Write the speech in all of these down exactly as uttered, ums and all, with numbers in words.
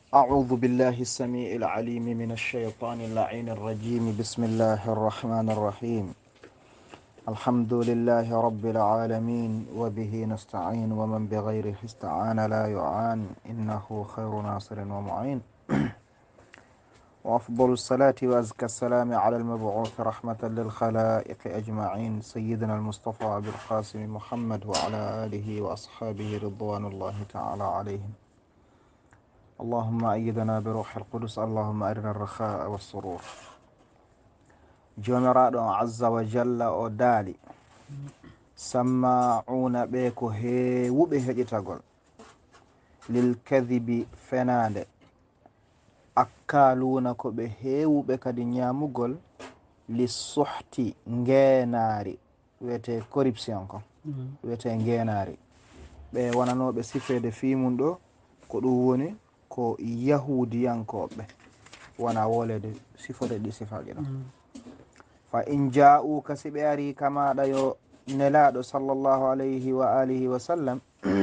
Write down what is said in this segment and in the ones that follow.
أعوذ بالله السميع العليم من الشيطان اللعين الرجيم. بسم الله الرحمن الرحيم. الحمد لله رب العالمين وبه نستعين ومن بغيره استعان لا يعان إنه خير ناصر ومعين. وأفضل الصلاة وأزكى السلام على المبعوث رحمة للخلائق أجمعين سيدنا المصطفى أبي القاسم محمد وعلى آله وأصحابه رضوان الله تعالى عليهم. اللهم أيدنا بروح القدس. اللهم أرنا الرخاء والسرور. جمراء عز وجل أدالي سماعون بيكو هي وبه جتاقل للكذب فناد أكالون كو به وبكد نياموغل للسحت نجيناري ويتي كوريبسيونكو ويتي نجيناري ɓe wananoɓe sifede fimum ɗo ko ɗum woni ko yahudiyankoɓe wona wolede sifode ɗi sifaɗi ɗo fa in ja'uka si ɓe ari kamaɗa yo nelaɗo sallllahu alayhi wa alihi wa sallam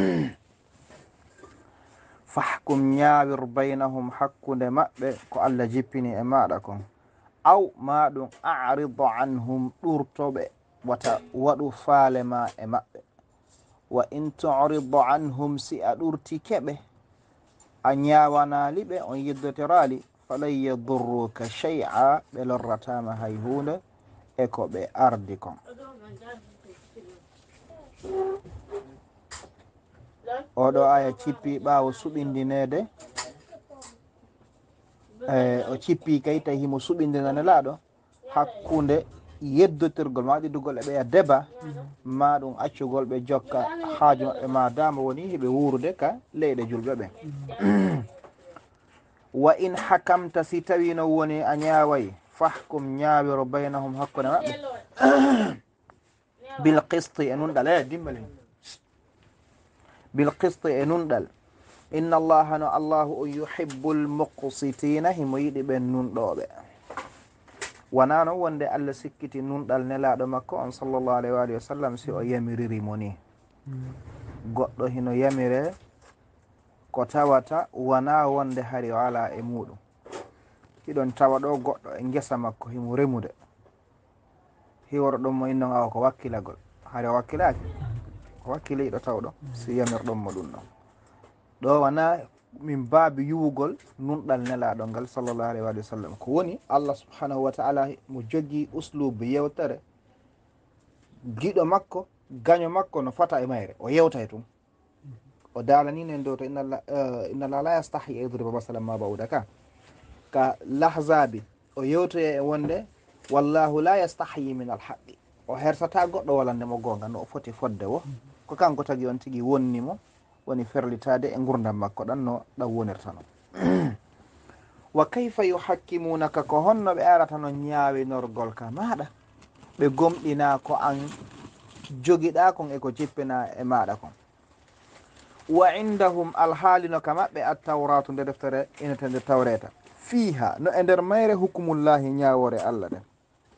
fahkum ñawir baynahum hakkude maɓɓe ko Allah jippini e maɗa kon aw maɗum a'rid anhum ɗurtoɓe wata waɗu faalema e maɓɓe wa in tu'rid anhum si a ɗurti keɓe a ñawanaliɓe on yiddotirali falan yadurruka shay'a ɓe lorratama hay hunde e ko ɓe ardi kon. oɗo aya cippi ɓawo suɓindinede e o cippi kay tawi himo suɓindinane laaɗo hakkude yeddotirgol ma ɗiɗugol e ɓeya deba ma ɗum accugol ɓe jokka haaju maɓɓe ma dama woni heɓe wurude ka leyɗe julɓe ɓen. wa in hakamta si tawi no woni a ñaaway fahkum ñaawiro baynahum hakkude maɓɓe bil qisti e nunɗal e dimbali bil qisti e nunɗal inna allaha no allahu o yuhibbul muqsitina himo yiɗi ɓen nunɗoɓe. wona noon wonde Allah sikkiti nunɗal nelaɗo makko on sallllahu alayhi wa alihi wa sallam si o yamiririmo ni goɗɗo hino yamire ko tawata wona wonde hari o ala e muɗum. hiɗon tawa ɗo goɗɗo e gesa makko himo remude hiworo ɗon mo innon awa ko wakkilagol hari o wakkilaki ko wakkiliɗo taw ɗo si yamirɗon mo ɗum ɗon ɗo wona min baabi yuwugol nunɗal nelaɗo ngal sallllahu alayhi wa sallam ko woni Allah subhanahu wa ta'ala mo jogui uslubu yewtere giɗo makko gaño makko no fata e mayre o yewta e tum o dalaninen dow to innallah la yastahi yadriba masalan ma ba'uda ka ka lahzabi o yewtoye e wonde wallahu la yastahi min alhaqqi o hersata goɗɗo walandemo gonga no o foti fodde wo ko kanko tagi on tigui wonnimo woni ferlitade e gurdam makko ɗan no ɗam wonirta non. wa kayfa yuhakkimunaka ko honno ɓe arata no ñaawinorgol ka maɗa ɓe gomɗina ko an jogiɗa kon eko jippina e maɗa kon wa indahum alhaalino ka maɓɓe attawratu nde deftere inete nde tawreta fiha no e nder mayre hukumullahi ñawore Allah ɗen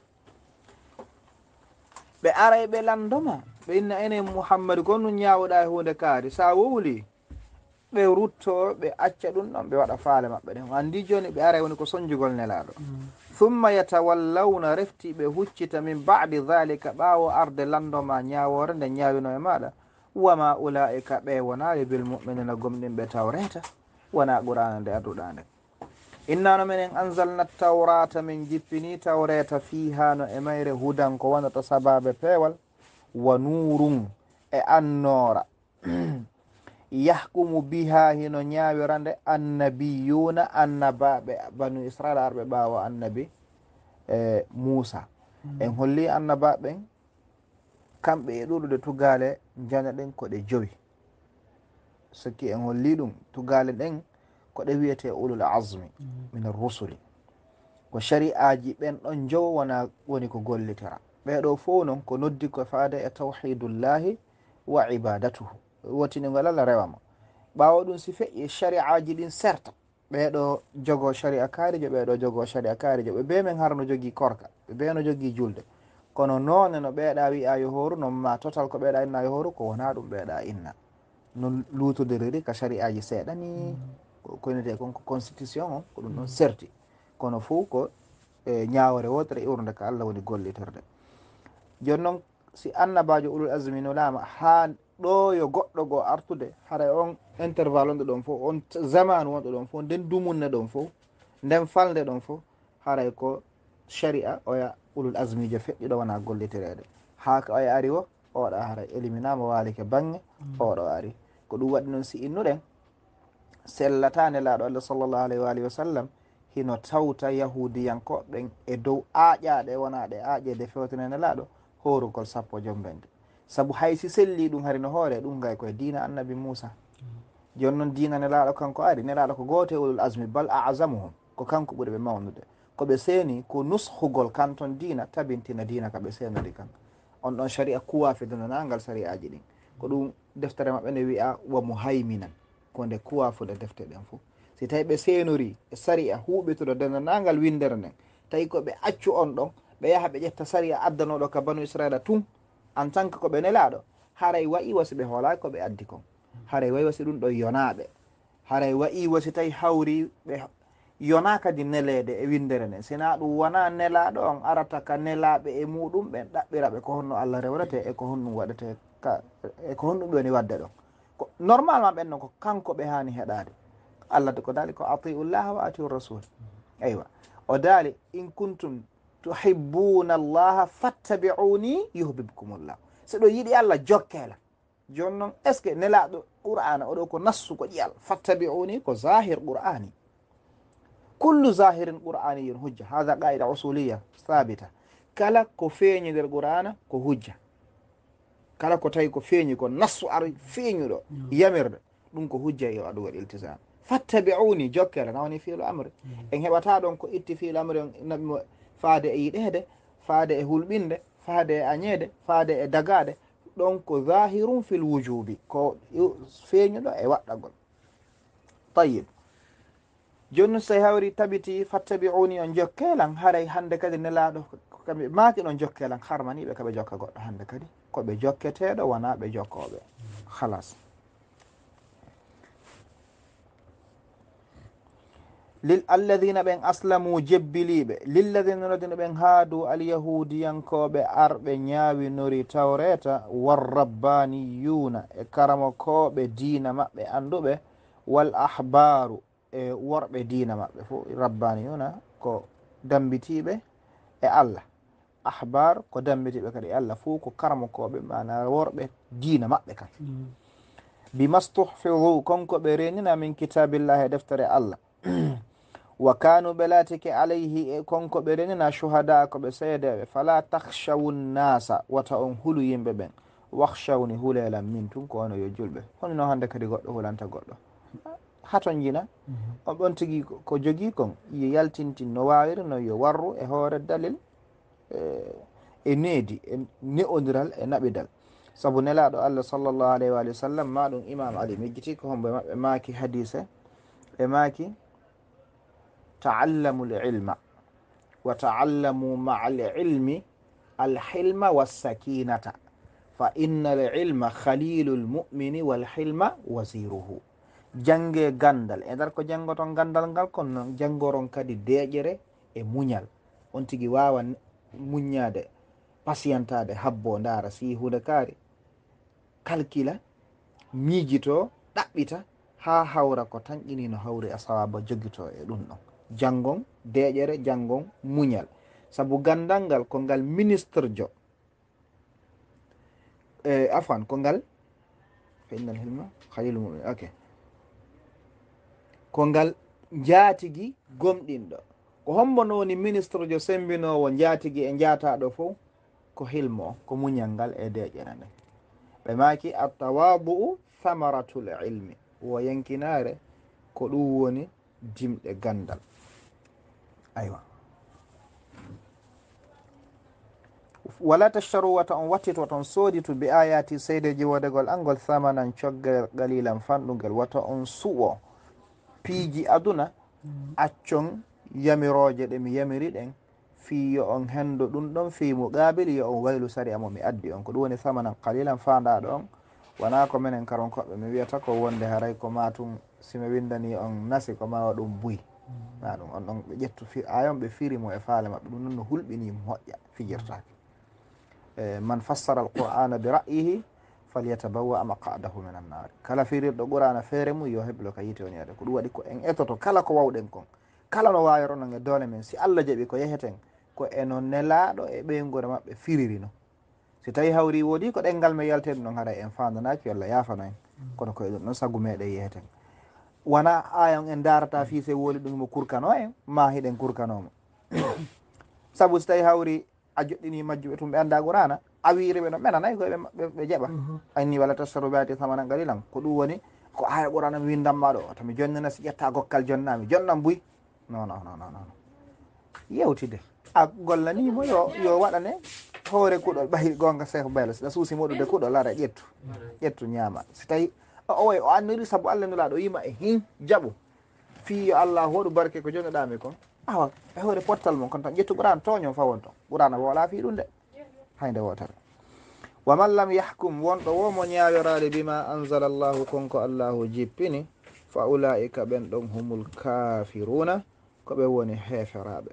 ɓe aray ɓe landoma ɓe inna enen Muhammadu ko nu ñawoɗa e hunde kaari sa wowli ɓe rutto ɓe acca ɗum ɗon ɓe waɗa faale maɓɓe ɗen andi joni ɓe aray woni ko soñjugol nelaɗo thumma yatawallawna refti ɓe huccita min ba'di dhalika ɓawo arde landoma ñawore nde ñawino e maɗa wama ulaika ɓe wonaɓe bil mu'minina gomɗinɓe tawreta wona qur'ana nde adduɗa nde innano minen anzalna tawrata min jippini tawreta fiha no e mayre hudan ko wonata sababe peewal wa nurun e annora yahkumu biha hino ñawirande annabiyuna annabaɓe banu israil arɓe ɓawo annabi e Musa en holli annabaɓen kamɓe e ɗuɗude tugale jana ɗen koɗe jowi sikki en holli ɗum tugale ɗen koɗe wiyete ulul azmi min ar-rusuli ko shari'aji ɓen ɗon jowo wona woni ko gollitira ɓeɗo fo noon ko noddi ko faade e tawhidullahi wa ibadatuhu wotinigol Allah rewama ɓawo ɗum si feƴƴi shari'aji ɗin certes ɓeɗo jogo shari'a kaarijo ɓeɗo jogo shari'a kaarijo ɓe be men harno jogui korka ɓe be no jogui julde kono noone no ɓeeɗa wi'a yohoru non ma total ko ɓeeɗa inna yohoru ko wona ɗum ɓeeɗa inna non lutodiriri ka shari'aji seeɗani ko nete kon ko constitution on ko ɗum ɗon serti kono fuu ko e ñawore wotere iwrde ko Allah woni gollitorde joni noon si annabajo ulul azmi no laama ha ɗo yo goɗɗo goo artude haray on intervalle onɗo ɗon fof on zamanu wonɗo ɗon fof nden dumunne ɗon fof nden falde ɗon fof haray ko sharia oya ulul azmi jo feƴƴiɗo wona gollitirede ha ko oya ari o oɗo haray éliminama walike bange oɗo ari ko ɗum waɗi noon si innuɗen sellatane laaɗo Allah sallllahu alayhi wa alihi wa sallam hino tawta yahudiyankoɓen e dow aaƴaɗe wonaɗe aaƴede fewtinene laaɗo horugol sappo jombende saabu haysi selli ɗum hari no hoore ɗum gay koye dina annabi Moussa joni noon dina nelaɗo kanko ari nelaɗo ko goote ulul azmi bal azamuhum ko kanko ɓuuri ɓe mawnude koɓe seeni ko nushugol kanton dina tabintina dina kaɓe seenori kan on ɗon sharia kuwafidunanagal sharia aji ɗin ko ɗum deftere maɓɓe ne wiya wa muhayminan ko nde kuwafude defte ɗen fof si tawi ɓe seenori e sharia huuɓituɗo dendanagal windere nden tawi koɓe accu on ɗon ɓe yaha ɓe ƴetta sharia addanoɗo ka banu israila tun en tant que koɓe nelaɗo haray wayi wasi ɓe hoolaki koɓe addi kon haray wayi wasi ɗum ɗo yonaɓe haray wayi wasi tawi hawri ɓe yona kadi nelede e windere nden sina ɗum wona nelaɗo on arata ka nelaɓe e muɗum ɓen ɗaɓɓiraɓe ko honno Allah rewrete e ko honɗum waɗete ka e ko honɗum ɗoni wadde ɗon ko normalement ɓen noon ko kanko ɓe hani heɗade Allah ko daali ko atiu llaha wa atiu rasul aywa o daali in kuntum tuhibbuna allaha fattabi'uni yuhbibkumullah so ɗo yiɗi Allah jokkela joni noon est ce que nelaɗo qur'ana oɗo ko nassu ko ƴiyal fattabi'uni ko zahir qur'ani kullu zahirin qur'aniyun hujja hada qaida usuliya sabita kala ko feeñi nder qur'ana ko hujja kala ko tawi ko feeñi ko nassu ar feeñuɗo yamirde ɗum ko hujja yo aɗum waɗi iltisam fattabi'uni jokkela nawni fiilu amri en heɓata ɗon ko itti fiilu amri on nabimo faade e yiɗede faade e hulɓinde faade e añede faade e dagade ɗon ko zahirum fil wujubi ko feeñuɗo e waɗɗagol tayib joni so hawri tabiti fattabi'uni on jokkelan haray hande kadi nelaɗo kamɓe maaki ɗon jokkelan harmaniɓe koɓe jokka goɗɗo hande kadi koɓe jokketeɗo wona ɓe jokkoɓe halas lil alladina ɓen aslamu jebbiliɓe lilladina nodino ɓen haadu alyahudiyankoɓe arɓe ñawinori tawreta warrabbaniyuna e karamokoɓe diina maɓɓe anduɓe wal ahbaru e worɓe diina maɓɓe fo rabbaniyuna ko dambitiɓe e Allah ahbar ko dambitiɓe kadi e Allah fo ko karamokoɓe mana worɓe diina maɓɓe kadi mm. bimastuhfidu konko ɓe renina min kitabillahi e deftere Allah wa kanu ɓe laatike alayhi e konko ɓe renina shuhada ko ɓe seedeɓe fala takhshawu nnasa wata on hulu yimɓe ɓen wakhshawni hulelan min tun ko ono yo julɓe honno hande kadi goɗɗo hulanta goɗɗo haton jina mm -hmm. on ɗon tigui ko jogui kon yo yaltintin no wawiri no yo warru e hoore dalil e, e needi e ne'odiral e naɓidal saabu nelaɗo Allah sallllahu alayhi wa sallam ma ɗum imam ali mijjiti ko homɓe maɓɓe maaki hadise ɓe maaki ta'allamu l-ilma wa ta'allamu ma'a l-ilmi al-hilma was-sakinata fa inna l-ilma khalilu l-mu'mini wal-hilma wasiruhu jange gandal e nder ko jangoton gandal ngal kono noon jangoron kadi deƴere e muñal on tigui wawa muññade patientade habbo dara si hunde kaari calcula miijito ɗaɓɓita ha hawra ko tan ƴini no hawri a sawaba joguito e ɗum ɗon jangon deƴere jangon muñal saabu gandal ngal ko ngal ministre jo e afan ko ngal fa innal hilma khalilu mu'min ok ko ngal jaatigui gomɗinɗo ko hombono woni ministre jo sembinowo jaatigui e jaataɗo fof ko hilmo ko muñal ngal e deƴere nde ɓe maki attawadu thamaratul ilmi wo yankinare ko ɗum woni dimɗe gandal aywa wala tashtaru wata on wattito wata on sooditu bi ayati seydeji wodegol angol thamanan coggal qalilan fanɗugel wata on suɓo piiji aduna accon yamiroje ɗe mi yamiri ɗen fi yo on hendo ɗum ɗon fi muqabil yo on waylu sari amo mi addi on ko ɗum woni thamanan qalilan fandaɗo on wona ko minen karon koɓɓe mi wiyata ko wonde haray ko matum simi windani on nasi ko ma ɗum buy na ɗum on ɗon ɓe ƴettu ayon ɓe firimo e faale maɓɓe ɗum noon no hulɓini moƴƴa fijirtaki e man fassara al qur'ana bi ra'yihi falyatabawa maqadahu min annari kala firirɗo qur'ana feere mum yo heblo ka yite woni ade ko ɗum waɗi ko en etoto kala ko wawɗen kon kala no wayoro non e doole men si Allah jaɓi ko yeheten ko eno nelaɗo e ɓeygore maɓɓe firirino si tawi hawri woodi ko ɗengal me yaltede noon haɗa en fandanaki walla yafano en kono koye ɗum ɗon saggu meɗen yeheten wona ayon en darata fi se woli ɗum mo kurkano en ma hiɗen kurkanomo saabu so tawi hawri a joɗɗini majjuɓe tum ɓe anda qur'ana a wiriɓe no ɓenanayi koye ɓe jeeɓa anni walla tasaru ɓeati samana ngalilan ko ɗum woni ko aya qur'ana mi windamma ɗo tomi jonnina si ƴetta gokkal jonnami jonnan buy non non non non non yewtide a gollanimo yo yo waɗane hoore kuɗol ɓayi gonga cheikh baylo siɗa suusi moɗude kuɗol ara ƴettu ƴettu ñaama si tawi o way o anniri saabu allah nulaɗo yima e hin jaɓu fi yo allah hoɗu barke ko jonneɗami kon awa e hoore pottal mum kon tan ƴettu ɓuran toño fawon ton ɓurana wola fi ɗum de hayde wotere wa man lam yahkum wonɗo womo ñayorade bima anzala llahu konko allahu jippini fa ulaika ɓen ɗon humul kafiruna ko ɓe woni heferaɓe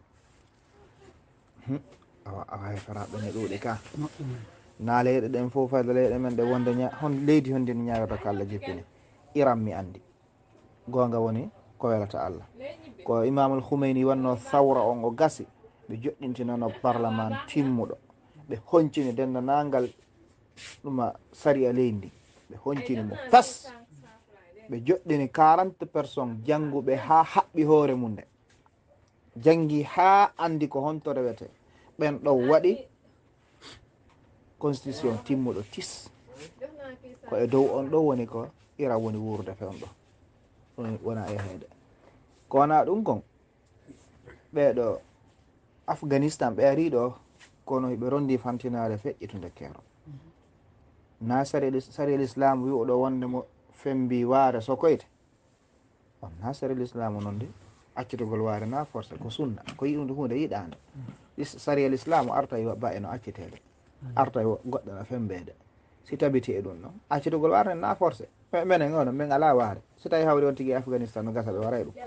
awa awa heferaɓe ne ɗuuɗi ka na leyɗe ɗen fof fayde leyɗe men ɗe wonde hon leydi honde ni ñayorta ko allah jippini iran mi andi gonga woni ko welata allah ko imamul Khomeini wanno thawra on o gasi ɓe joɗɗintinono parlement timmuɗo ɓe honcini dendanangal ɗuma sari a leydi ɓe honcini mo fas ɓe joɗɗini quarante personnes jannguɓe ha haɓɓi hoore mum nde jangi ha andi ko honto rewete ɓen ɗo waɗi constitution timmuɗo tis ko e dow on ɗo woni ko ira woni wurde fewn ɗo wona e heede ko wona ɗum kon ɓeɗo Afghanistan ɓe ari ɗo kono ɓe rondi fantinare feƴƴitude keero na sari l'islam wi oɗo wonde mo fembi waare sokoyte on na sari l'islam noon de accitugol waare na forcé ko sunna ko yiɗude hunde yiɗande sari l'islam arta yo ba eno accitede arta yo goɗɗo no fembede si tabiti e ɗum noon accitugol waare na forcé menen ono min ala waare so tawi hawri on tigui Afghanistan no gasa ɓe waray ɗum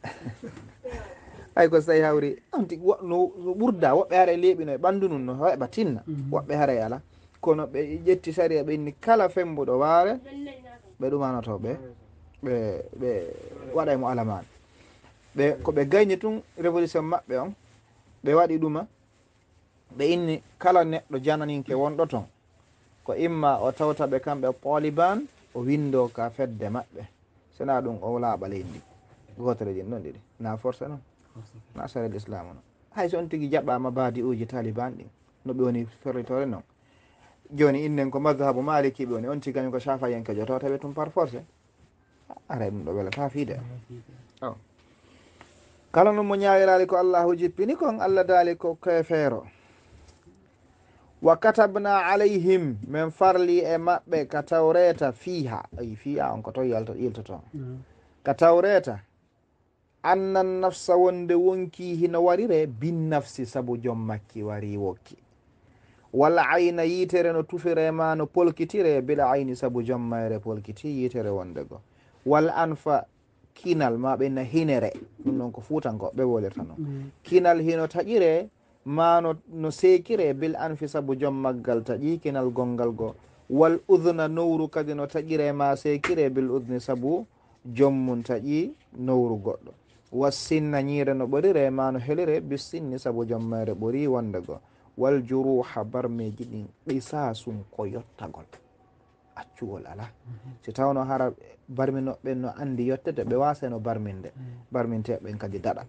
hay ko so tawi hawri on tigui no ɓurda woɓɓe haara leeɓino e ɓandu num no heɓa tinna woɓɓe haaray ala kono ɓe ƴetti saria ɓe inni kala fembuɗo waare ɓe ɗumanoto ɓe ɓe ɓe waɗay mo alaman ɓe ko ɓe gayni tun révolution maɓɓe on ɓe waɗi ɗuma ɓe inni kala neɗɗo jananinke wonɗo ton ko imma o tawtaɓe kamɓe Taliban o windo ka fedde maɓɓe sena ɗum o laaɓa leydi gotere jin ɗon ɗiɗi na forcé noon na sare l'islam noon hay so on tigui jaɓɓama baadi uji Taliban ɗin no ɓe woni ferritore noon joni innen ko madhabu maliki ɓe woni on tigui kañum ko safayenke jo tawtaɓe tum par forcé ara ɗum ɗo welata fiide o kala no mo ñawirali ko allahu jippini kon allah daali ko kefeero wa katabna alayhim min farli e maɓɓe ka tawreta fiha ay fiha on ko to yalta yiltoto ka tawreta annan nafsa wonde wonki hino warire bin nafsi saabu joom makki wari wokki walla ayna yitere no tufire ma no polkitire bila ayni saabu joom mayre polkiti yitere wonde go wal anfa kinal ma ɓe na hinere ɗum noon ko fuutanko ɓe wolirta noon kinal hino taƴire ma no, no sekire bil anfi saabu joom maggal taƴi kinal gongal go wal udna nowru kadi no taƴire ma sekire bil udni saabu joom mum taƴi nowru goɗɗo wa sinna ñiire no ɓorire ma no helire bis sinni saabu joom mayre ɓori wonde go wal juruha barmeji ɗin qisasum ko yottagol accugol ala si tawno hara barminoɓe no andi yettede ɓe waseno barminde barminteɓen kadi daɗal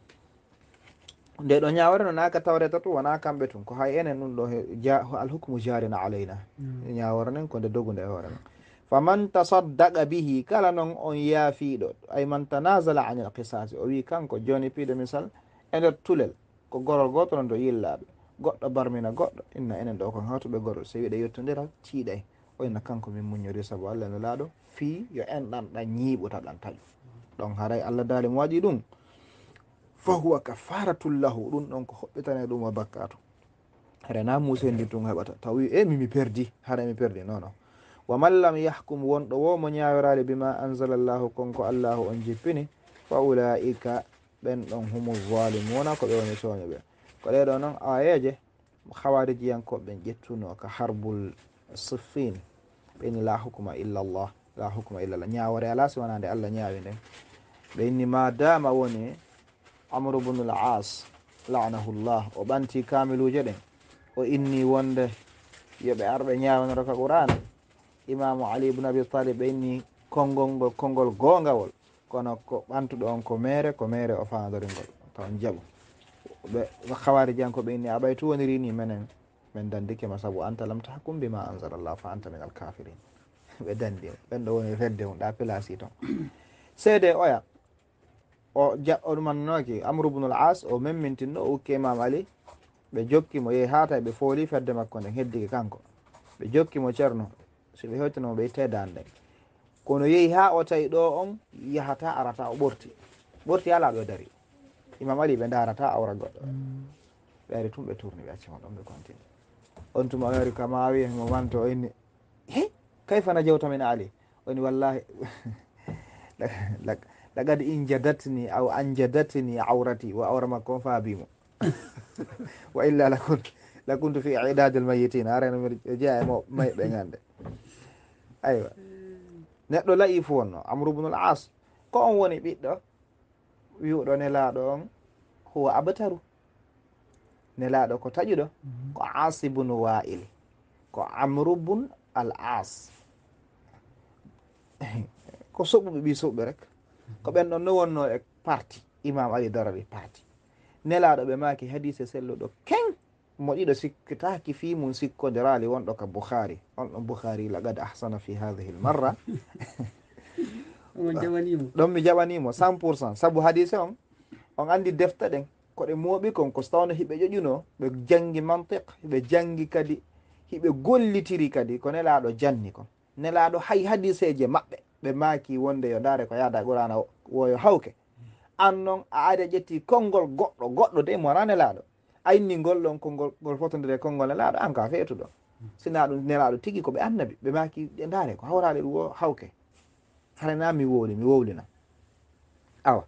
nde ɗo ñawre no naka tawreta tu wona kamɓe tun ko hay enen ɗum ɗo alhukmu jarina alayna ñawore nen ko nde dogude e hoore men faman tasaddaqa bihi kala noon on yaafiɗo ay man tanasala anil qisasi o wi kanko joni piide misal e nder tulel ko gorol goto non do yillaɓe goɗɗo barmina goɗɗo inna enen ɗo kon hawtuɓe gorol so wiɗe yettodira tiiɗay o inna kanko min muñori saabu allah no laaɗo fi yo en ɗan ɗan ñiiɓuta ɗan taƴu ɗon haray allah daali mo waɗi ɗum fahuwa kafaratul lahu ɗum ɗon ko hoɓɓitane ɗum o bakkatu rena musendi tun heɓata tawi e mimi perdi hara mi perdi non non wa man lam yahkum wonɗo wo mo ñawirade bima anzalallahu konko allahu on jippini fa ulaika ɓen ɗon humu zalimuna ko ɓe woni toñoɓe ko ɗeɗo noon ayeje hawarijiyankoɓe ƴettuno ka harbul siffin ɓeni la hukma illa llah la hukma illa llah ñawore ala si wonande allah ñawi nden ɓe inni ma dama woni amru bnul as lanahullah o ɓanti kamiluje ɗen o inni wonde yoɓe arɓe ñawanoro ka qur'an imamu ali ibne abi talib ɓe inni konngol konngol gongawol kono ko ɓantuɗo on ko mere ko mere o fandoringol taw jaaɓu ɓe hawari janko ɓe inni aɓay tu woniri ni menen min dandikema saabu anta lam tahkum bima anzalallah fa anta min alkafirin ɓe dandi ɓen ɗo woni redde mum ɗa pilasi ton seede oya o ja o ɗumannoki amru bnul as o memmintinno o ukke imam ali ɓe jokkimo yehi hata ɓe fooli fedde makko nden heddiki kanko ɓe jokkimo ceerno so ɓe hewtinomo ɓe teddani nden kono yehi ha o tawi ɗo on yahata arata o ɓorti ɓorti ala ɗo dari imam ali ɓe darata awra goɗɗo ɓe ari tum ɓe tourni ɓe accimo ɗon ɓe continue on tuma o ari kama wi mo manto o inni he kayfana jewtamin ali oni wallahi lagad in jadatni aw an jadatni awrati wo awra makko on faabimo wa illa lakun lakuntu fi idadil mayitin areno mi jeeya mo may ɓe gande aywa neɗɗo laayi fo wonno amru bnul as ko on woni ɓiɗɗo wiwɗo nelaɗo on huwa abtaru nelaɗo ko taƴuɗo ko asibunu wa'il ko amru bun al as ko soɓɓuɓe ɓi soɓɓe rek ko ɓen ɗon no wonno e parti imam ali darari parti nelaɗo ɓe maki hadise selluɗo ken mo ɗiɗo sikkitaki fi mum sikkodirali wonɗo ka boukhari on ɗon boukhari lagad ahsana fi hadihi l marra ɗon mi jaɓanimo cent pourcent saabu hadise on on andi defta ɗen koɗe mooɓi kon ko so tawno hiɓe ƴoƴuno ɓe jangi mantiq hiɓe jangi kadi hiɓe gollitiri kadi ko nelaɗo janni kon nelaɗo hay hadiseje maɓɓe ɓe maki wonde yo dare ko yaada qur'ana woyo hawke an noon a ari a ƴetti konngol goɗɗo goɗɗo de mo wona nelaɗo a inni ngol ɗon konngol ngol fotodire konngol nelaɗo an ka feetuɗo sina ɗum nelaɗo tigui koɓe annabi ɓe maki ɗe dare ko hawraɗe ɗum wo hawke harana mi wowli mi wowlina awa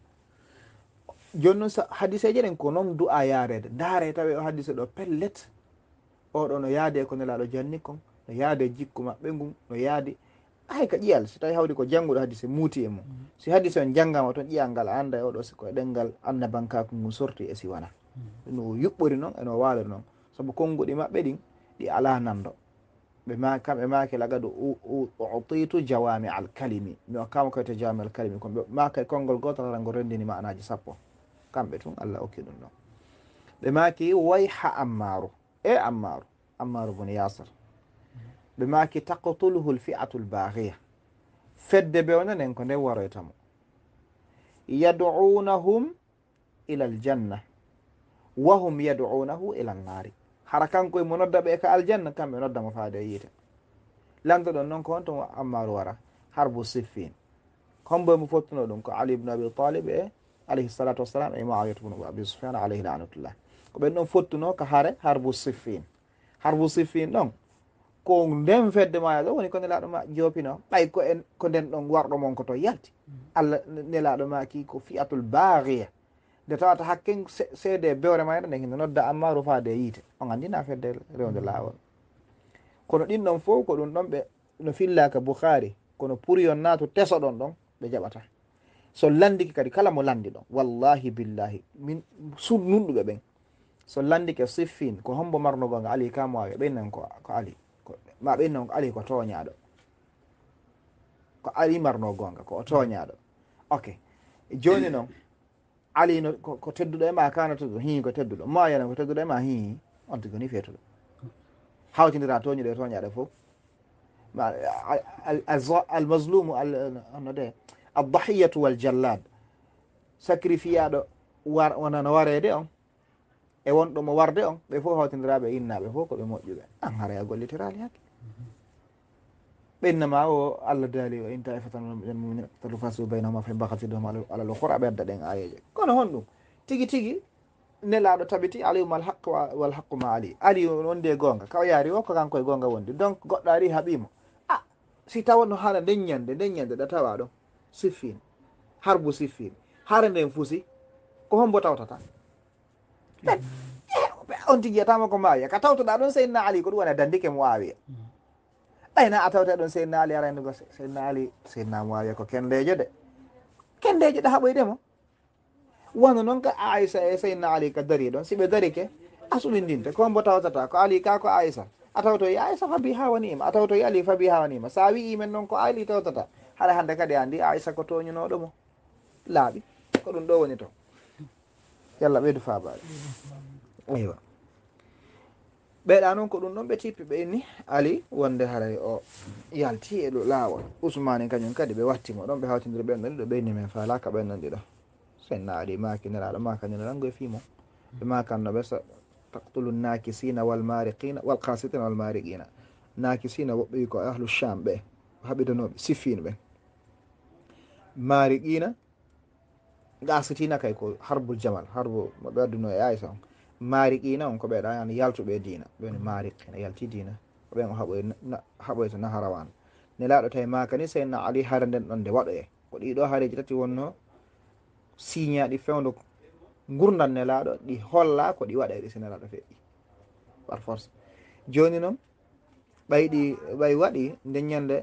joni noon hadiseje ɗen ko noon du'a yarede daare tawi o hadise ɗo pellet oɗo no yaade ko nelaɗo janni kon no yaade jikku maɓɓe ngun no yaadi hay ka ƴiyal so tawi hawdi ko jannguɗo hadise muuti e mum si hadise on janggama toon ƴiyal ngal a anda e oɗo siko e ɗengal annabankaku ngu sorti e siwana no yuɓɓori noon eno waalori noon saabu konnguɗi maɓɓe ɗin ɗi ala nando ɓe ma kamɓe maki lagadu utitu jawami al kalimi mi okkama koyte jawami al kalimi kon ɓe maka konngol goto tata ngo rendini manaji sappo kamɓe tun allah okki ɗum ɗon ɓe maki wayha ammaru e ammaru ammaru bun yasir ɓe maki taqtuluhu l fi'atu l baghiya fedde be onon en ko nden waroytamo yad'unahum ila l janna wa hum yad'unahu ila n naari hara kanko mo nodda ɓe ka aljanna kamɓe noddamo faade yiite lamdo ɗon noon ko on to ammaru wara harbu siffin hombo mo fottuno ɗum ko ali ibne abi talib e alayhi salatu wassalam e muawiyatu bnu abi sufyan alayhi lanatullah ko ɓen ɗon fottuno ko haare harbu siffin harbu siffin ɗon ko nden fedde ma ɗo woni ko nelaɗo ma jopino ɓay ko en ko nden ɗon warɗo mon ko to yalti allah nelaɗo ma ki ko fi'atul baghiya nde tawata hakken seede bewre mayɗo nden hinde nodda ammaru faade yiite on andina fedde rewde lawol kono ɗin ɗon fof ko ɗum ɗon ɓe no fillaka boukhari kono pour yon naatu teso ɗon ɗon ɓe jaɓata so landiki kadi kala mo landi ɗon wallahi billahi min su nunɗuɓe ɓen so landike siffin ko hombo marnogonga ali kamoawe ɓeynan ko ko ali ma ɓeynan ko ali ko toñaɗo ko ali marno gonga ko o toñaɗo ok joni noon ali no ko tedduɗo e ma kanatoɗo hi ko tedduɗo ma yana ko tedduɗo e ma hi on tigi ni feetuɗo hawtidira toñuɗo e toñaɗo fof ma almaslumu no de aldahiyatu waljallad sacrifiaɗo war wonano warede on e wonɗo mo warde on ɓe fof hawtidiraɓe innaɓe fof koɓe moƴƴuɓe an haara a gollitirali hakke ɓennama o allah daali o in taifatan talufasu baynahuma fa bakatidhum alal ukhra ɓedda ɗen ayeje kono honɗum tigui tigui nelaɗo tabiti alayhum alhaq walhaqu ma ali ali wonde gonga kaw yaari o ko kanko e gonga wondi donc goɗɗo ari haɓimo a si tawatno haala nden ñande nden ñande ɗa tawa ɗon siffin harbu siffin haare nden fusi ko hombo tawtata ɓen ɓe on tigi yiyatama ko mawiya ka tawtoɗa ɗon seydna ali ko ɗum wona dandike mo wawiya ɓayna a tawta ɗon seydna ali arayno go seydna ali seydna mo wawiya ko kendejo de kendejo ɗe haɓoydemo wano noon ka aissa e seydna ali ka dari ɗon siɓe dari ke asuɓindinte ko hombo tawtata ko ali ka ko aissa a tawtoyi aissa fabi ha wanima a tawtoyi ali fabi ha wanima sa wi men noon ko ali tawtata haɗa hande kadi andi aissa ko toñunoɗomo laaɓi ko ɗum ɗo woni to yalla ɓeydu fabaɓe eywa ɓeeɗa noon ko ɗum ɗon ɓe tippi ɓe inni ali wonde haray o yalti e ɗo laawol usmani kañum kadi ɓe wattimo ɗon ɓe hawtidiri ɓenɗon ɗiɗo ɓeyni men falaka ɓenɗon ɗiɗo senna ali makiniraɗo makañiraɗo e fimo ɓe makannoɓe so taktulu nakisina walmariqina walkasitina walmariqina nakisina woɓɓe wi ko ahlu cham ɓe haɓidanoɓe siffino ɓen mariqina gasitina kay ko harbul jamal harbu moɓe adduno e aysa on mariqina on ko ɓeeɗa yani yaltuɓe dina ɓeni mariqina yalti dina ɓen o haɓoy haɓoyta naharawan ne laaɗo tawi makani seydna ali hare nden ɗon nde waɗoye ko ɗiɗo haareji tati wonno siñaɗi fewdo gurdan ne laaɗo ɗi holla ko ɗi waɗa ɗi sinelaɗo feƴƴi par force joni noon ɓayɗi ɓay waɗi nde ñande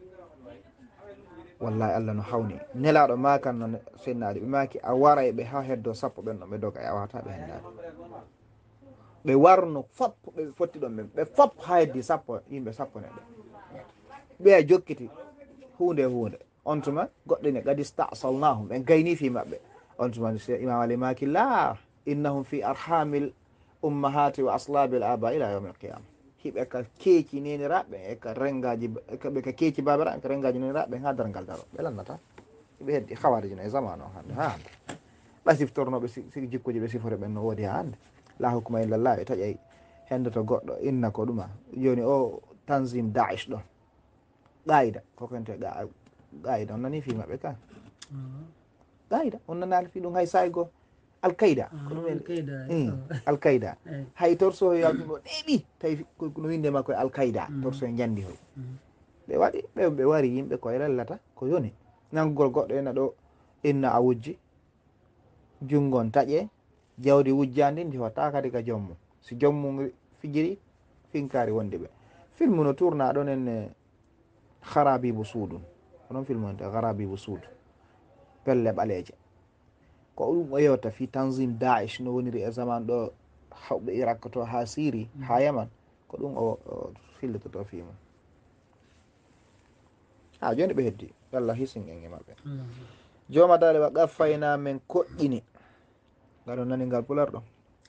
wallahi allah no hawni nelaɗo makan no seydna ali ɓe maki a waray ɓe ha heddo sappo ɓen ɗon ɓe doga e a wata ɓe hendade ɓe warno fop ɓe fotti ɗon ɓen ɓe fop ha heddi sappo yimɓe sappo neɗɗo ɓe a jokkiti hunde hunde on tuma goɗɗine kadi stasalnahum ɓen gayni fi maɓɓe on tuma imam ali maki la innahum fi arhamil ummahati wa aslabil aba ila yawm alqiyama hiɓe ka keeci neniraɓe e ka rengaji ɓe ka keeci babiraɓe ka rengaji neniraɓe ha dargal daro ɓe lannata hiɓe heddi hawariji no e zaman o hande ha hande ɓa siftornoɓe sigi jikkuji ɓe sifore ɓen no woodi ha hande la hukma illallah ɓe taƴay hendoto goɗɗo inna ko ɗuma joni o tanzim daish ɗon ƙayida kokente ƙayida on nani fi maɓɓe ka ƙayida on nanali fi ɗum hay saygo alqaida ko ɗumen alqaida hay torso yaltuɗo ɗeeɓi tawi no winde makko e alqaida torso e jandi hoy ɓe waɗi ɓe ɓe wari yimɓe koye rellata ko yoni nangugol goɗɗo ena ɗo inna a wujji junggon taƴe jawdi wujjandi ndiwata kadi ka jommu si jommu fijiri finkari wondi ɓe filmu no tourna ɗon enne harabibu suudun onon film onte harabibu suudu pelle ɓaleeje ko ɗum o yewta fi tanzim daish no woniri e zaman ɗo hawɓe irak to ha syrie ha yaman ko ɗum o fillitoto fi mum ha joni ɓe heddi allah hisin en e maɓɓe joma dale wa gaffayna men koƴƴini ngaɗon nani ngal pular ɗo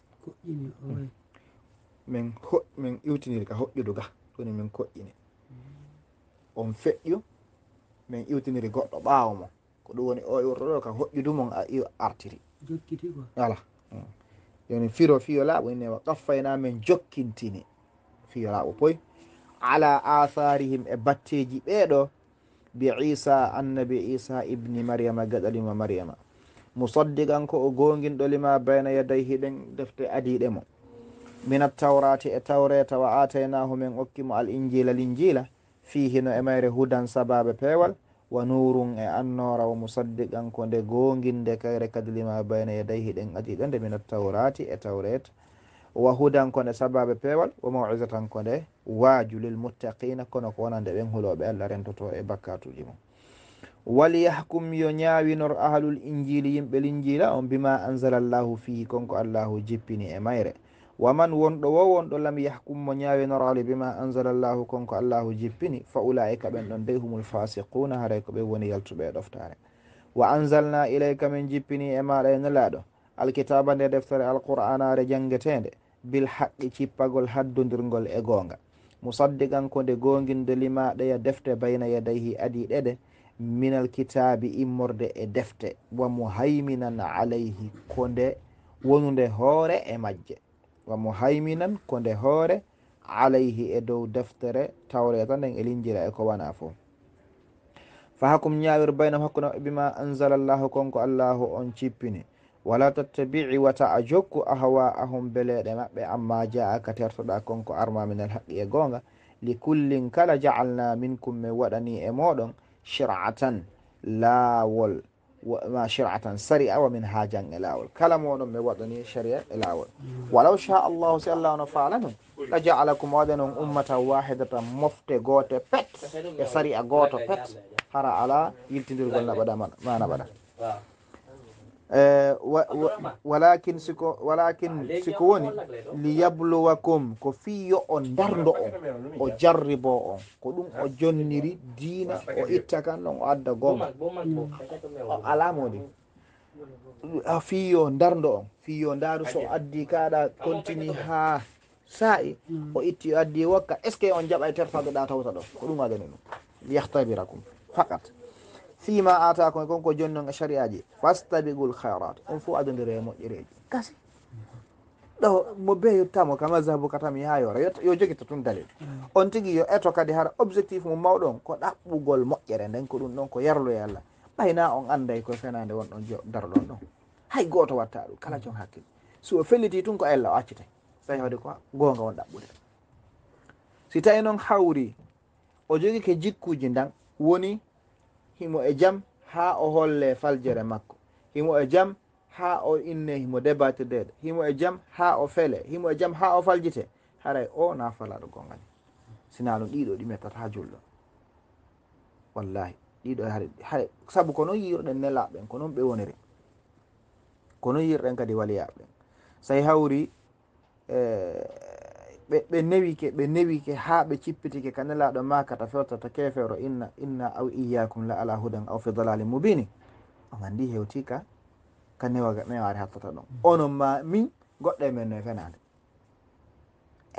min ho min iwtiniri ka hoƴƴudu ga ɗoni min koƴƴini on feƴƴu min iwtiniri goɗɗo ɓaawo mo ko ɗum woni o iwrto ɗo ka hoƴƴudu mon a artiri jokkiti quoi voilà joni firo fiyo laaɓo ine wa qaffayna min jokkintini fiyo laaɓo poy ala atharihim e batteji ɓeeɗo bi isa annabi isa ibni mariama gaɗalima mariama musaddiqan ko o gonguinɗo lima bayna yadayhi ɗen defte adiɗe mo minat tawrati e tawreta wa ataynahu min okkimo al injila l injila fihi no e mayre hudan sababe peewal wa nurun e annora wa musaddiqan ko nde gonguinde kayre kadi lima bayna yadayhi ɗen adiɗe nde minat tawrati e tawreta wa hudan ko nde sababe peewal wa mawizatan ko nde waaju lil muttaqina kono ko wonande ɓen huloɓe allah rentoto e bakkatuji mum waliyahkum yo ñaawinor ahlul injili yimɓe linjila on bima anzala llahu fihi konko allahu jippini e mayre waman wonɗo wo wonɗo lam yahkum mo ñaawinor bima anzala llahu konko allahu jippini fa ulaika ɓen ɗon dey humul fasiquna haray ko ɓe woni yaltuɓe e ɗoftare wa anzalna ilayka min jippini e maɗa e nelaɗo alkitaba nde deftere alqur'anare jangetede bil haqqi cippagol haddodirgol e gonga musaddiqan ko nde gonginde limaɗeya defte bayna yadayhi adi ɗeɗe minal kitabi immorde e defte wa muhayminan alayhi ko nde wonude hoore e majje wa muhayminan ko nde hoore alayhi e dow deftere tawreta nden e linjira e ko wana fof fa hakum ñawir bayna hakkuno bima anzala llahu konko allahu on cippini wala tattabi'i wata a jokku ahwa ahum beleɗe maɓɓe amma jaa ka tertoɗa konko arma minal haqqi e gonga likullin kala jaalna minkum min waɗani e moɗon shir'atan laawol ma shir'atan sari'a wa min hajan e laawol kala moɗon min waɗani sharia e laawol walaw sha allahu si allah no faala non la jaalakum waɗa noon ummatan wahidatan mofte goote pet e sari'a gooto pet hara ala yiltidirgol naɓaɗa ma naɓaɗa walakin siko walakin siko woni liyabluwakum ko fiyo o dardo on o jarribo on ko ɗum o jonniri diina o itta kan ɗon o adda gonga o alamodi a fiyo dardo on fiyo ndaru so addi kaɗa continue ha sa'i o itti o addi wokka est ce que on jaɓa e terfaɗoɗa tawta ɗo ko ɗum adani ɗum liyahtabirakum faqat fima atakum konko joni noon e shariaji fastabigul khairat on fo adodire e moƴƴereji kasi ɗo mo be yettamo ka mazhabu katami ha yora yo joguita tun dalil on tigui yo eto kadi hara objectif mo mawɗon ko ɗaɓɓugol moƴƴere nden ko ɗum ɗon ko yarloye allah ɓayna on anday ko fenade wonɗon darɗon ɗon hay goto watta ɗum kala jon hakkille so o felliti tun ko allah o accitay tawi hawde ko gonga won ɗaɓɓude si tawi noon hawri o jogui ke jikkuji ndan woni himo e jam ha o holle faljere makko himo e jam ha o inne himo débatedede himo e jam ha o fele himo e jam ha o faljite haray o na falaɗo gongani sina ɗum ɗiɗo ɗi mettata ha julɗo wallahi ɗiɗo haɗa saabu ko noon yirɗen nelaɓɓen ko noon ɓe woniri ko noon yirɗen kadi waliyaɓɓen say hawri ɓe newike ɓe newike ha ɓe cippitike ka nelaɗo makata fewtata kefero inna inna aw iyakum la ala hudan aw fi dalalin mubini on andi hewti ka ka newaga meware hattata ɗon onon ma min goɗɗe men no e fenade e